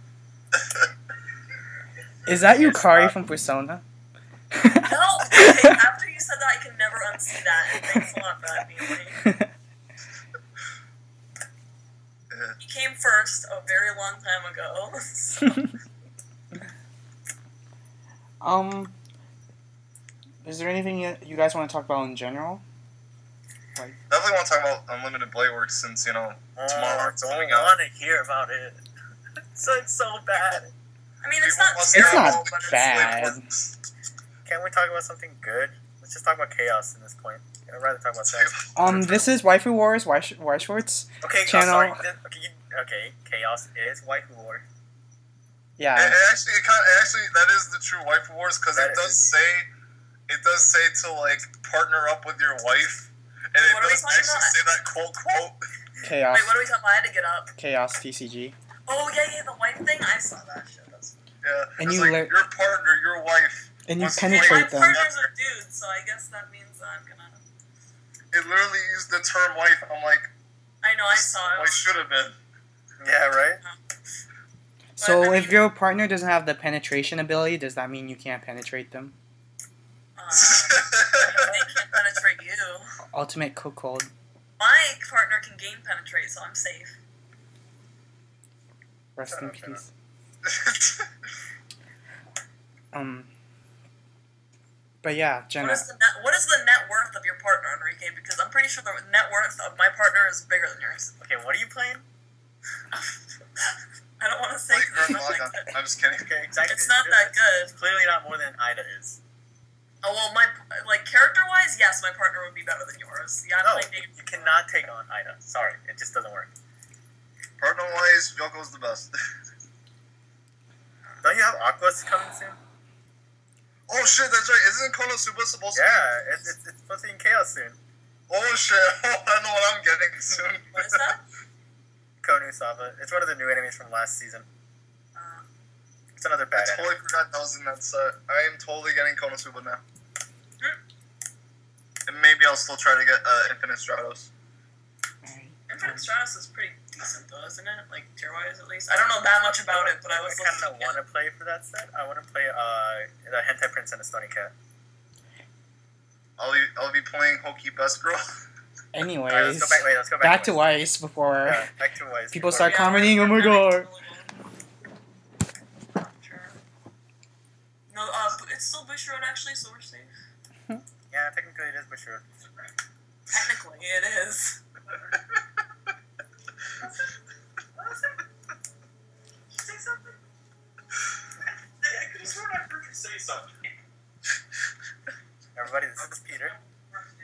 Is that Yes, Yukari uh, from Persona? No, okay, after you said that, I can never unsee that. And thanks a lot for that, Beasley. He came first a very long time ago. So. um, is there anything you, you guys want to talk about in general? Definitely want to talk about Unlimited Blade Works since, you know, Oh, tomorrow I it's don't coming out. want to hear about it. So it's so bad. I mean, it's People not must- It's terrible, not but it's bad. Can't we talk about something good? Let's just talk about chaos in this point. I'd rather talk about that. Um, this is Waifu Wars, Weiss Weiss Schwartz. Okay, channel. Oh, sorry. Th- Okay, you, okay, chaos is Waifu War. Yeah. It, it actually, it kind of, actually, that is the true Waifu Wars because That it does is. say, it does say to like partner up with your wife, and it What are we does talking actually about? say that quote quote. Chaos. Wait, what are we talking about? I had to get up. Chaos T C G. Oh, yeah, yeah, the white thing? I saw that shit. That's... Yeah, And it's you like lear- your partner, your wife. And you wants to penetrate My fight them. partner's together. a dude, so I guess that means I'm gonna... It literally used the term wife. I'm like, I know, I this saw wife it. should have been. Yeah, right? So But, I if mean- your partner doesn't have the penetration ability, does that mean you can't penetrate them? Uh, they can't penetrate you. Ultimate cuckold. My partner can game penetrate, so I'm safe. Rest in Okay. peace. Um. But yeah, Jenna. What is the net? What is the net worth of your partner, Enrique? Because I'm pretty sure the net worth of my partner is bigger than yours. Okay, what are you playing? I don't want to say. Like Gurren something like Lagann. that. I'm just kidding. Okay, exactly. It's not that good. It's clearly not more than Ida is. Oh well, my like character-wise, yes, my partner would be better than yours. Yeah, No, I'm playing you cannot take on Ida. Sorry, it just doesn't work. Partner wise, Yoko's the best. Don't you have Aquas coming soon? Oh shit, that's right. Isn't Konosuba supposed to Yeah, it's, it's, it's supposed to be in Chaos soon. be? Oh shit, oh, I know what I'm getting soon. What is that? Konosuba. It's one of the new enemies from last season. Uh, It's another I bad enemy. totally forgot that was in that set. I am totally getting Konosuba now. And maybe I'll still try to get uh, Infinite Stratos. Infinite Stratus is pretty decent though, isn't it? Like tier-wise at least. I don't know that much about it, but I was I kind of looking want at to play for that set. I want to play uh, the Hentai Prince and the Stony Cat. I'll be, I'll be playing Hokey Best Girl. Anyways, Alright, let's go back. Wait, let's go back, back to Weiss. Weiss before Yeah, back to Weiss. people before start we- commenting. Oh my god. Sure. No, uh, it's still Bush Road actually, so we're safe. Yeah, technically it is, but sure. Technically, it is. Say something. I could have sworn I heard you say something. Everybody, this is Peter.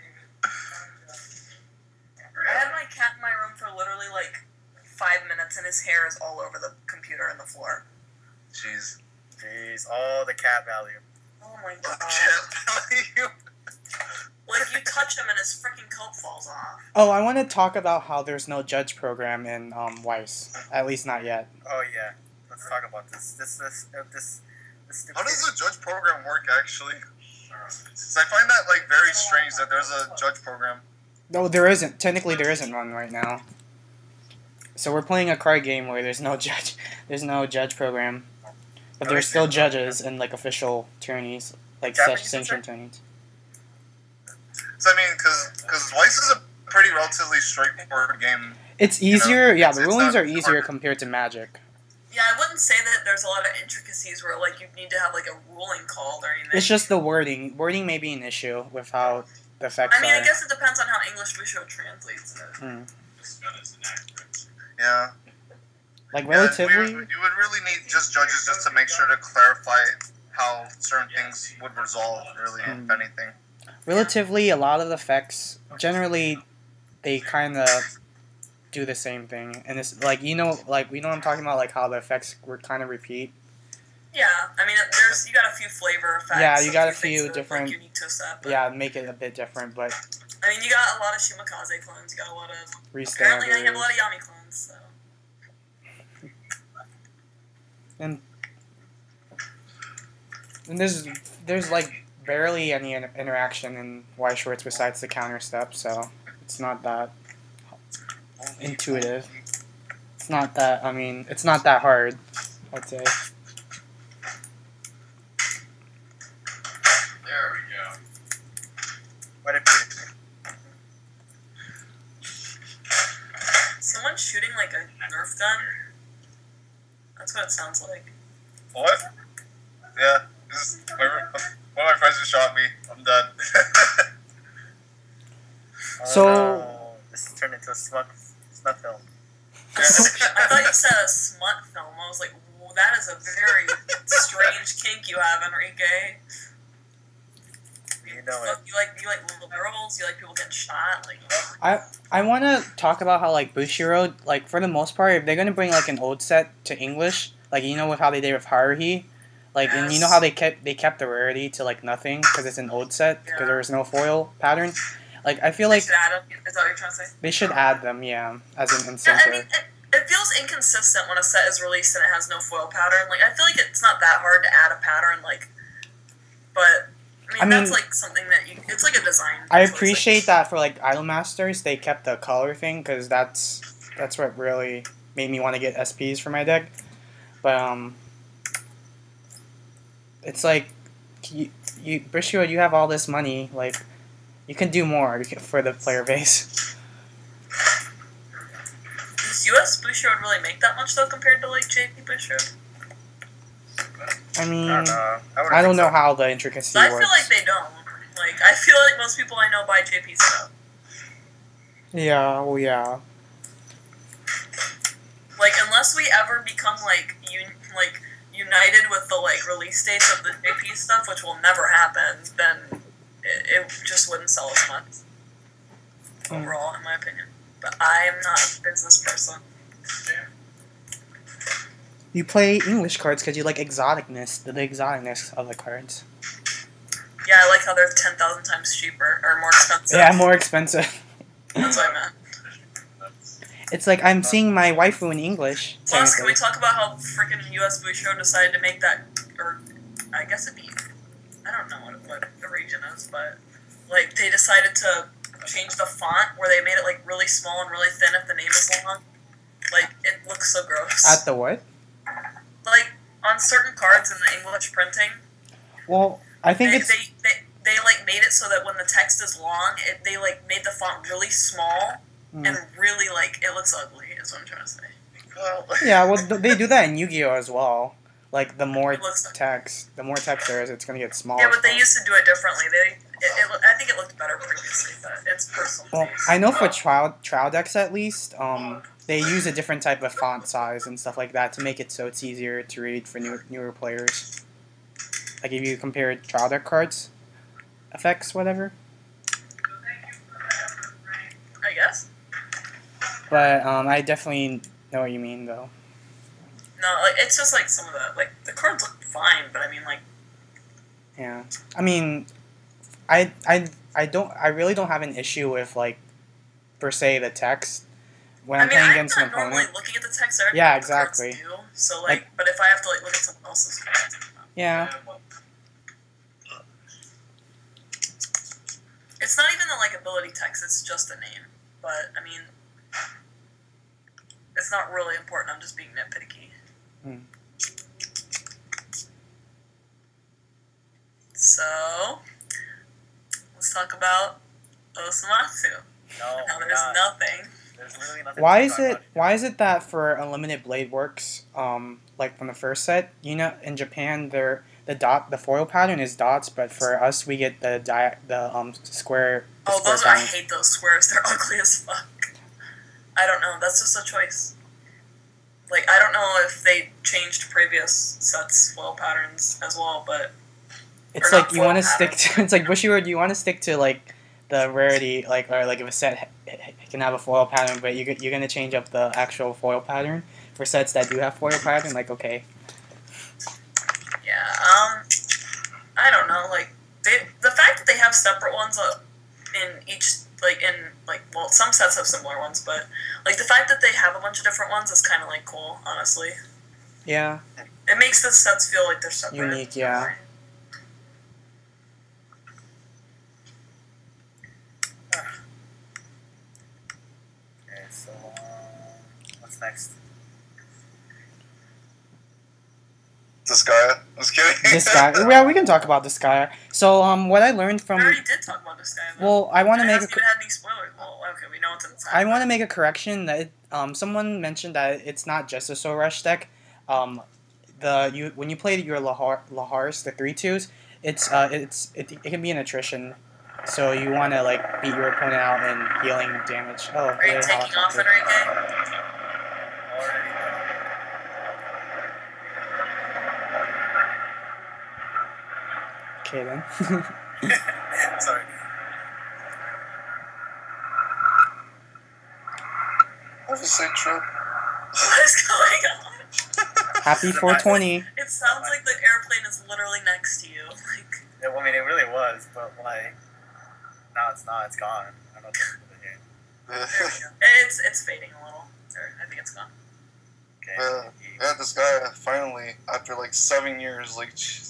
I had my cat in my room for literally like five minutes, and as his hair is all over the computer and the floor. Jeez. Jeez. Oh, the cat value. Oh my god. Value. Like, you touch him and his freaking coat falls off. Oh, I want to talk about how there's no judge program in um, Weiss. At least not yet. Oh yeah. Let's talk about this. This this uh, this. this How does the judge program work, actually? So I find that like very strange that there's a judge program. No, there isn't. Technically, there isn't one right now. So we're playing a card game where there's no judge. There's no judge program, but there's still judges and like official tourneys, like Japanese sanctioned tourneys. So I mean, because because Weiss is a pretty relatively straightforward game. It's You know, easier. Yeah, it's- the it's rulings not are easier hard. compared to Magic. Yeah, I wouldn't say that there's a lot of intricacies where, like, you need to have, like, a ruling called or anything. It's just the wording. Wording may be an issue with how the effects I mean, are. I guess it depends on how English Busho translates it. Hmm. Yeah. Like Yeah, relatively. we would, you would really need just judges just to make sure to clarify how certain things would resolve, really, if Mm. anything. Relatively, a lot of the effects generally they kind of do the same thing, and it's like you know, like we know what I'm talking about, like how the effects were kind of repeat. Yeah, I mean, there's you got a few flavor effects. Yeah, you got a things few that are, different- Like, unique to a set, but, Yeah, make it a bit different, but I mean, you got a lot of Shimakaze clones. You got a lot of. Apparently, now you have a lot restanders. of Yami clones. So. And and there's there's like barely any in- interaction in White Shorts besides the counter step, so it's not that intuitive. It's not that. I mean, it's not that hard. I'd say. There we go. What if you? Someone's shooting like a Nerf gun. That's what it sounds like. What? Yeah. This is, my, one of my friends just shot me. I'm dead. Oh, So- no. This turned into a smut smut film. I thought you said a smut film. I was like, "Whoa, that is a very strange kink you have, Enrique. You know it. Fuck, you like you like little girls. You like people getting shot. Like, I I want to talk about how like Bushiroad, like for the most part, if they're gonna bring like an old set to English, like you know with how they did with Haruhi, like and you know how they kept they kept the rarity to like nothing because it's an old set because Yeah. there was no foil pattern. Like I feel they like should add them. Is that what you're trying to say? they should add them, yeah, as an Yeah, incentive. I mean, it, it feels inconsistent when a set is released and it has no foil pattern. Like, I feel like it's not that hard to add a pattern. Like, but I mean, I mean- that's like something that you. It's like a design. I choice. appreciate that for like Idol Masters, they kept the color thing because that's that's what really made me want to get S Ps for my deck. But um, it's like you, you Bushiroad, you have all this money, like you can do more for the player base. Does U S Bushiroad really make that much though compared to like J P Bushiroad? I mean, I don't know. wouldn't I don't think know so. how the intricacy I works. feel like they don't. Like, I feel like most people I know buy J P stuff. Yeah, well, yeah. Like, unless we ever become like un- like united with the like release dates of the J P stuff, which will never happen, then it, it just wouldn't sell as much Mm. overall, in my opinion. But I am not a business person. You play English cards because you like exoticness, the exoticness of the cards. Yeah, I like how they're ten thousand times cheaper or more expensive. Yeah, more expensive. That's what I meant. It's like I'm seeing my waifu in English. Plus, can we technically. talk about how freaking U S Bushiroad decided to make that, or I guess it'd be, I don't know what, what the region is, but like they decided to change the font where they made it like really small and really thin if the name is long. Like, it looks so gross. At the what? Like, on certain cards in the English printing, Well, I think they, it's they, they, they like made it so that when the text is long, it, they like made the font really small mm. and really like, it looks ugly, is what I'm trying to say. Well, yeah. Well, th- they do that in Yu-Gi-Oh as well. Like the more It looks- text, the more text there is, it's gonna get smaller. Yeah, but they used to do it differently. They, it, it, loo- I think it looked better previously, but it's personal Well, taste. I know for trial trial decks at least, um, they use a different type of font size and stuff like that to make it so it's easier to read for new, newer players. Like if you compare trial deck cards, effects, whatever. I guess. But um, I definitely know what you mean though. No, like it's just like some of the like the cards look fine, but I mean like Yeah, I mean, I I I don't I really don't have an issue with like per se the text when I I'm mean playing I'm against an not normally opponent. looking at the text. I already Yeah, know what the cards exactly. do, so like, Like- but if I have to like look at someone else's cards, Yeah, it's not even the like ability text. It's just a name. But I mean, it's not really important. I'm just being nitpicky. Hmm. So let's talk about Osamatsu. No, Now we're there's not. nothing. There's literally nothing. why to is talk it about. why is it that for Unlimited Blade Works, um, like from the first set, you know, in Japan, there the dot the foil pattern is dots, but for us we get the di- the um square. The Oh, square those are, I pattern. hate those squares. They're ugly as fuck. I don't know. That's just a choice. Like, I don't know if they changed previous sets' flow patterns as well, but It's or like not you want to foil stick patterns. to. It's like Bushiroad. You want to stick to like the rarity, like or like if a set h- h- can have a foil pattern, but you g- you're gonna change up the actual foil pattern for sets that do have foil pattern. Like okay, yeah. Um, I don't know. Like, they the fact that they have separate ones uh, in each, like in like well, some sets have similar ones, but like the fact that they have a bunch of different ones is kind of like cool. Honestly, yeah, it makes the sets feel like they're separate. Unique, yeah. Okay, so uh, what's next? Disgaea. Just kidding. this guy. Yeah, we can talk about this guy. So um, what I learned We from already did talk about this guy. Though. well, I want to it make a. hasn't even had any spoilers. Well, okay, we know what's inside. I want to make a correction that um, someone mentioned that it's not just a Soul Rush deck. Um, the you when you play your Lahar Lahars, the three twos, it's uh it's it, it can be an attrition, so you want to like beat your opponent out and healing damage. Oh, Are you hey, taking off, helicopter. Enrique? Already Okay then. done. Sorry. Obviously true. What is going on? Happy four twenty. It sounds like the airplane is literally next to you. Like, Yeah, well, I mean, it really was, but like, now it's not. It's gone. I don't know what to do with it here. there we go. It's it's fading a little. There, I think it's gone. Okay. Yeah. Yeah, this guy finally, after like seven years, like, jeez.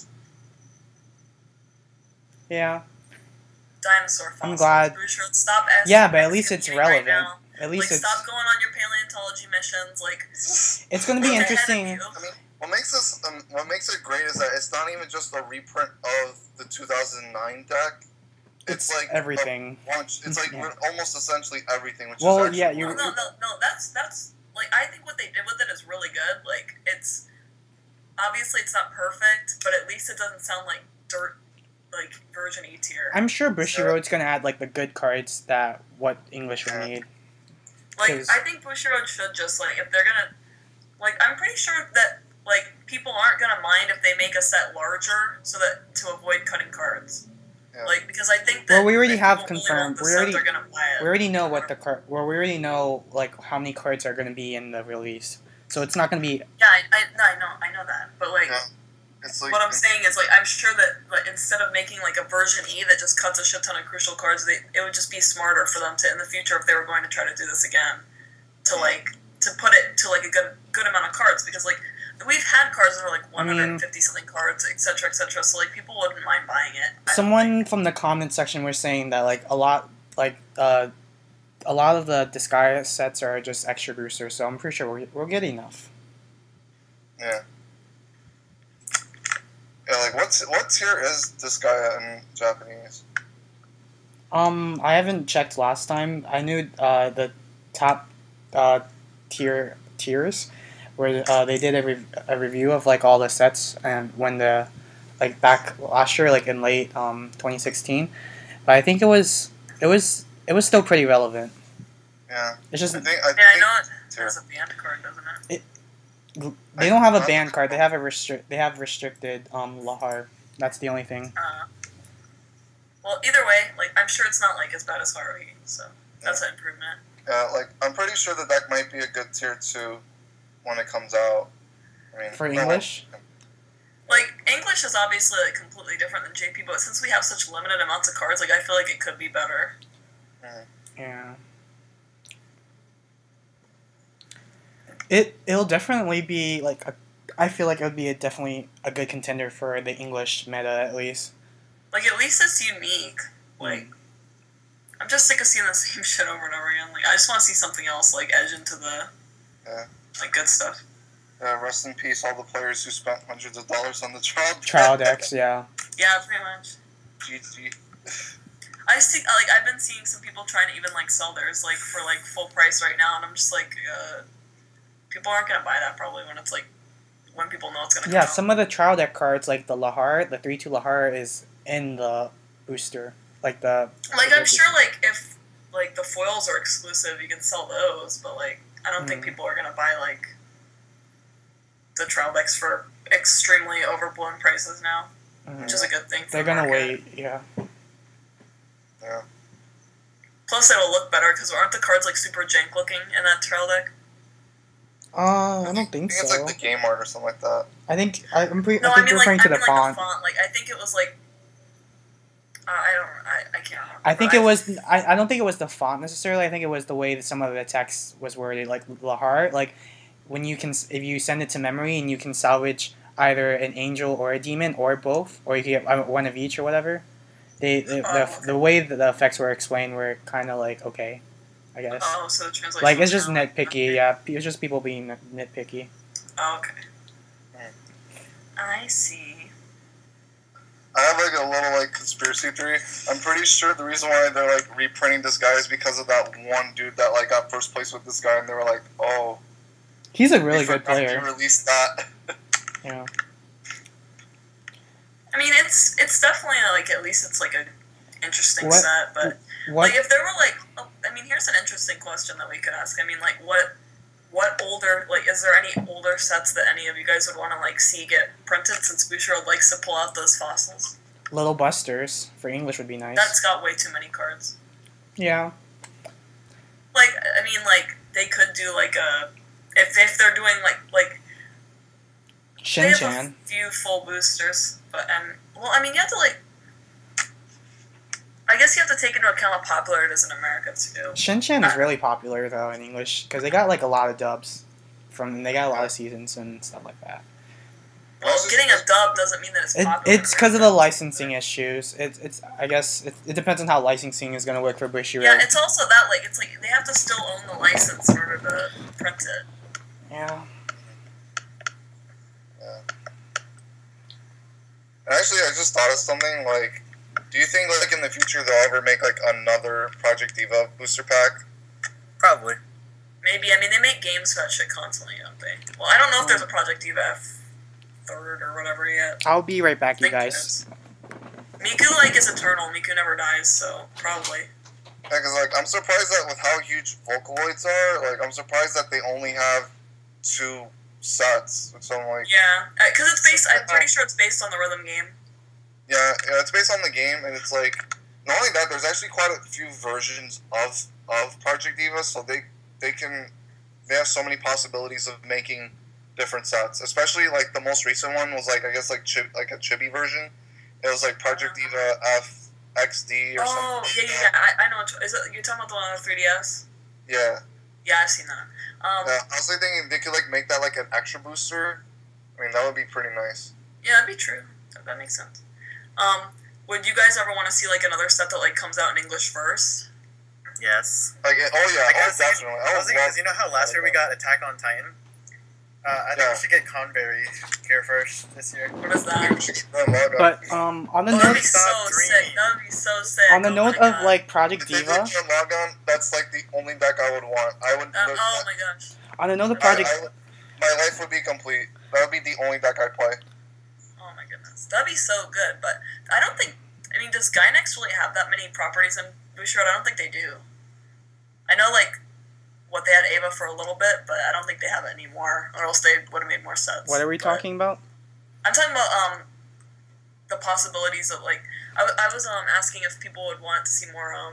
Yeah, Dinosaur fossils. I'm glad. Bruce, stop asking. Yeah, but at least it's asking me right relevant. now. At least like, it's stop going on your paleontology missions. Like, it's gonna be look ahead of interesting. you. I mean, what makes this, um, what makes it great is that it's not even just a reprint of the two thousand nine deck. It's, It's like everything. a bunch. It's like Yeah. almost essentially everything. Which Well, is actually yeah, really you- No, no, no, no. That's that's like I think what they did with it is really good. Like, it's obviously it's not perfect, but at least it doesn't sound like dirt, like version E tier. I'm sure Bushiroad's gonna add like the good cards that what English would need. Like, 'Cause- I think Bushiroad should just, like, if they're gonna, like, I'm pretty sure that, like, people aren't gonna mind if they make a set larger so that, to avoid cutting cards. Yeah. Like, because I think that Well, we already if have people really confirmed- want the we set, already- they're gonna buy it. We already know what the card. Well, we already know like how many cards are gonna be in the release, so it's not gonna be. Yeah, I, I, no, I know, I know that, but, like, Yeah. It's like what I'm saying is, like, I'm sure that, like, instead of making, like, a version E that just cuts a shit ton of crucial cards, they, it would just be smarter for them to, in the future, if they were going to try to do this again, to, like, to put it to, like, a good good amount of cards, because, like, we've had cards that are, like, one hundred fifty something cards, et cetera, et cetera, so, like, people wouldn't mind buying it. I don't Someone from the comment section was saying that like a lot like uh, a lot of the Disgaea sets are just extra boosters, so I'm pretty sure we'll, we'll get enough. yeah. Yeah, like what's what tier is this guy in Japanese? Um, I haven't checked last time. I knew uh, the top uh, tier tiers where uh, they did a, re- a review of like all the sets and when the like back last year, like in late um twenty sixteen. But I think it was it was it was still pretty relevant. Yeah. It's just I think I think. Yeah, I think know it tier. has a band card, doesn't it? they don't have a ban card. They have a restrict. They have restricted um Lahar. That's the only thing. Uh, well, either way, like, I'm sure it's not, like, as bad as Haruhi, so that's an improvement. Yeah, like I'm pretty sure the deck might be a good tier two when it comes out. I mean, For no English? one- Like, English is obviously, like, completely different than J P, but since we have such limited amounts of cards, like, I feel like it could be better. Yeah. It it'll definitely be like a. I feel like it would be a, definitely a good contender for the English meta at least. Like, at least it's unique. Like, I'm just sick of seeing the same shit over and over again. Like, I just want to see something else, like, edge into the, Yeah. like, good stuff. Yeah, rest in peace, all the players who spent hundreds of dollars on the trial deck. Trial decks, yeah. Yeah, pretty much. G G. I see, like, I've been seeing some people trying to even, like, sell theirs, like, for, like, full price right now, and I'm just like, uh, people aren't gonna buy that probably when it's, like, when people know it's gonna come Yeah, out. some of the trial deck cards, like the Lahar, the three two Lahar, is in the booster. Like the. Like, I'm sure, like, if, like, the foils are exclusive, you can sell those, but, like, I don't think Mm. people are gonna buy, like, the trial decks for extremely overblown prices now, Mhm. which is a good thing for They're the gonna market. wait, yeah. Yeah. Plus, it'll look better, because aren't the cards, like, super jank looking in that trial deck? Uh, I don't I think think it's so. like the game art or something like that. I think I, I'm pre- No, I I think mean, you're like, I referring mean, to the like, font. the font. Like, I think it was, like, uh, I don't, I, I can't remember. I think but it was. I, I don't think it was the font necessarily. I think it was the way that some of the text was worded, like Lahar. Like when you can, if you send it to memory and you can salvage either an angel or a demon or both, or you can get uh, one of each or whatever. They the Oh, the, okay. the way that the effects were explained were kind of like okay, I guess. Oh, so the translation Like it's was just kinda like- nitpicky. Yeah, it's just people being nitpicky. Oh, okay. I see. I have like a little like conspiracy theory. I'm pretty sure the reason why they're like reprinting this guy is because of that one dude that like got first place with this guy, and they were like, "Oh, He's a we really good forgot player. to release that." Yeah. I mean, it's it's definitely like at least it's like a interesting What- set, but What? like if there were like, oh, I mean, here's an interesting question that we could ask. I mean, like what what older like is there any older sets that any of you guys would want to like see get printed since Bouchard likes to pull out those fossils? Little Busters for English would be nice. That's got way too many cards. Yeah. Like I mean, like they could do like a if if they're doing like like Shin they have Chan. a few full boosters, but and well, I mean, you have to like. I guess you have to take into account how popular it is in America too. Shin Chan is really popular though in English because they got like a lot of dubs from they got a lot of seasons and stuff like that. Well, getting a dub doesn't mean that it's It, popular. it's because of the licensing issues. It's it's I guess it, it depends on how licensing is gonna work for Bushiroad. Yeah, it's also that like it's like they have to still own the license in order to print it. Yeah. And actually, I just thought of something. Like, do you think like in the future they'll ever make like another Project Diva booster pack? Probably. Maybe I mean they make games for that shit constantly, don't they? Well, I don't know if there's a Project Diva F third or whatever yet. I'll be right back, you Think guys. Miku like is eternal. Miku never dies, so probably. Yeah, because like I'm surprised that with how huge Vocaloids are, like I'm surprised that they only have two sets. So I'm like, Yeah, because it's based. I'm pretty sure it's based on the rhythm game. yeah, yeah, it's based on the game, and it's like not only that, there's actually quite a few versions of of Project Diva, so they they can they have so many possibilities of making different sets. Especially like the most recent one was like I guess like chib, like a chibi version. It was like Project Diva F X D or Oh something. yeah, yeah, yeah. I, I know. What, is it you're talking about the one on the three D S? Yeah. Yeah, I've seen that. Um, Yeah, I was like thinking they could like make that like an extra booster. I mean, that would be pretty nice. yeah, that'd be true. That, that makes sense. Um, would you guys ever want to see like another set that like comes out in English first? Yes. Like, it- oh yeah, Like, I oh was thinking, definitely. I I was would thinking, love. because you know how last year we got Attack on Titan? Uh, I think Yeah. we should get Conberry here first this year. What is that? the logo. But um, on the Oh, that'd be note so Stop green. sick. That'd be so sick. on the Oh note my of God. like Project If they Diva, make a logon, that's like the only deck I would want. I would. Uh, live- oh my gosh. on the note of I- Project, I would- my life would be complete. That would be the only deck I'd play. Oh my goodness. That'd be so good. But I don't think. I mean, does Gynex really have that many properties in Bouchard? I don't think they do. I know like what they had Ava for a little bit, but I don't think they have it anymore, or else they would have made more sets. what are we But talking about? I'm talking about um the possibilities of like I, w- I was um asking if people would want to see more um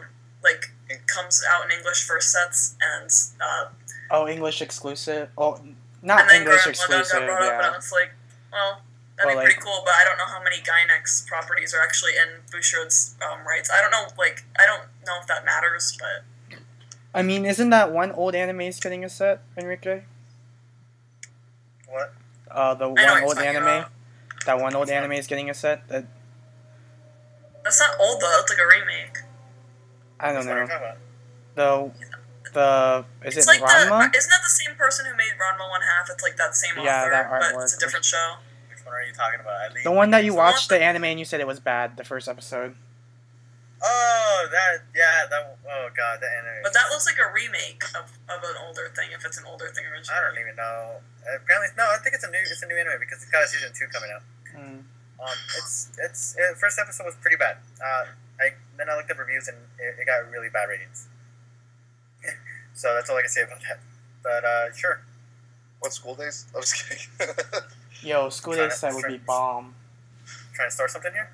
like it comes out in English first sets, and uh, Oh, English exclusive. Oh, not and then English Gurren Lagann exclusive. got brought up, and I Yeah. was like, well, that'd Well, be pretty like- cool, but I don't know how many Gynex properties are actually in Bushiroad's um, rights. I don't know, like, I don't know if that matters, but I mean, isn't that one old anime's getting a set, Enrique? What? Uh, the I know one what you're old talking anime. about. That one old anime is getting a set. That That's not old though. It's like a remake. I don't Which one are you know. talking about? The the is It's it like Ranma? the isn't that the same person who made Ranma One Half? It's like that same Yeah, author, that but artwork. it's a different show. Which one are you talking about? I The one that you The watched one- the anime and you said it was bad. The first episode. Oh, that, yeah, that, oh god, that anime. But that looks like a remake of, of an older thing. If it's an older thing I originally. don't even know. Apparently, no, I think it's a new, it's a new anime because it's got a season two coming out. Mm. Um, it's, it's, uh, first episode was pretty bad. Uh, I, then I looked up reviews and it, it got really bad ratings. So that's all I can say about that. But, uh, sure. What, School Days? I was kidding. Yo, school day Trying to- set would be trying- bomb. Trying to start something here?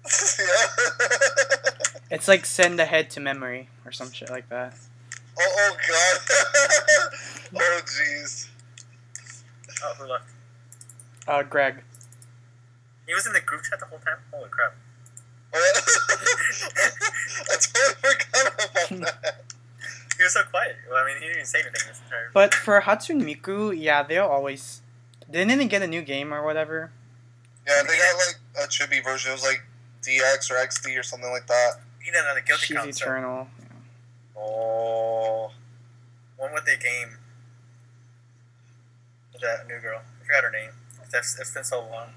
Yeah. It's like send ahead to memory or some shit like that. Oh, oh god. Oh jeez. Oh, who left? Uh, Greg. He was in the group chat the whole time? Holy crap. I totally forgot about that. He was so quiet. Well, I mean, he didn't even say anything this entire... But for Hatsune Miku, yeah, they'll always didn't they get a new game or whatever. Yeah, they got like a chibi version. It was like D X or X D or something like that. He did another guilty She's concept. eternal. Oh. One with the game. With that new girl. I forgot her name. It's, it's been so long.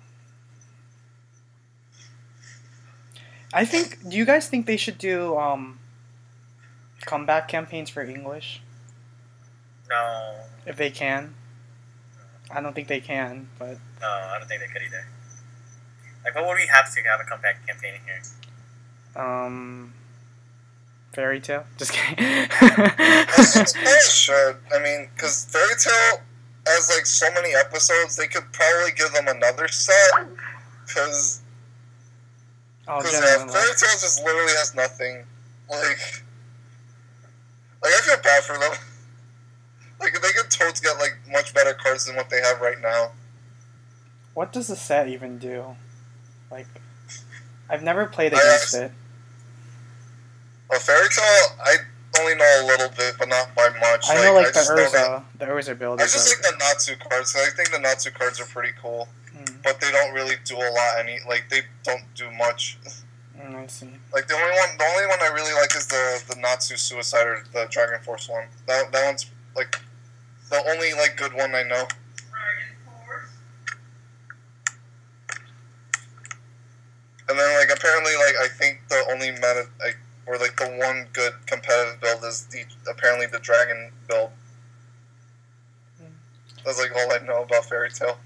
I think. Do you guys think they should do um comeback campaigns for English No. if they can? I don't think they can, but No, I don't think they could either. Like, what would we have to have a comeback campaign here? um, Fairy Tale. Just kidding. I think they should. I mean, because Fairy Tail has like so many episodes, they could probably give them another set. Because oh, Because general. uh, Fairy Tail just literally has nothing. Like, like I feel bad for them. Like they could totes get like much better cards than what they have right now. What does the set even do? Like, I've never played I against actually- it. Well, Fairy Tail, I only know a little bit, but not by much. I know like, the just know that- Urza, the Urza build. I is just like, like the Natsu cards. 'Cause I think the Natsu cards are pretty cool, mm, but they don't really do a lot. Any like they don't do much. mm, I see. Like the only one, the only one I really like is the the Natsu Suicide or the Dragon Force one. That that one's like the only like good one I know. And then like apparently like I think the only meta like or like the one good competitive build is the apparently the Dragon build. That's like all I know about Fairy Tail.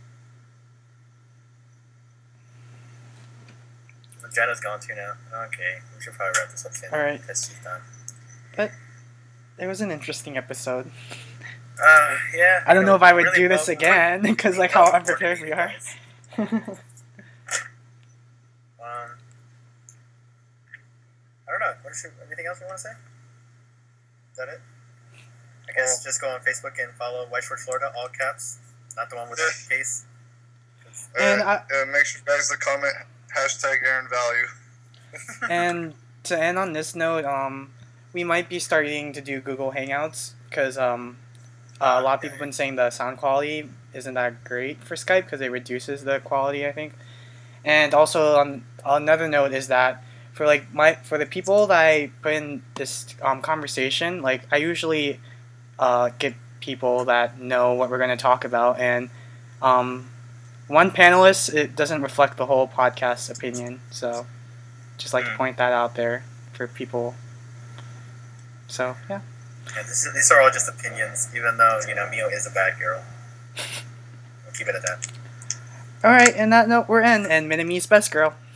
Jenna's gone too now. Okay, we should probably wrap this up soon. Alright. Because she's done. It was an interesting episode. Uh, yeah. I don't know if I would really do this well- again because like how unprepared we are. Um, I don't know. What is, anything else we want to say? Is that it? I guess Oh. just go on Facebook and follow Whiteshort Florida, all caps, not the one with the case. And uh, I- uh, make sure you guys to comment hashtag Aaron Value. And to end on this note, um, we might be starting to do Google Hangouts because um, uh, a lot of people have been saying the sound quality isn't that great for Skype because it reduces the quality, I think. And also, on another note is that for like my for the people that I put in this um, conversation, like I usually uh, get people that know what we're going to talk about, and um, one panelist, it doesn't reflect the whole podcast's opinion, so just like to point that out there for people. So yeah. Yeah, this is, these are all just opinions, even though, you know, Mio is a bad girl. We'll keep it at that. All right, and that note, we're in, and Minami's best girl.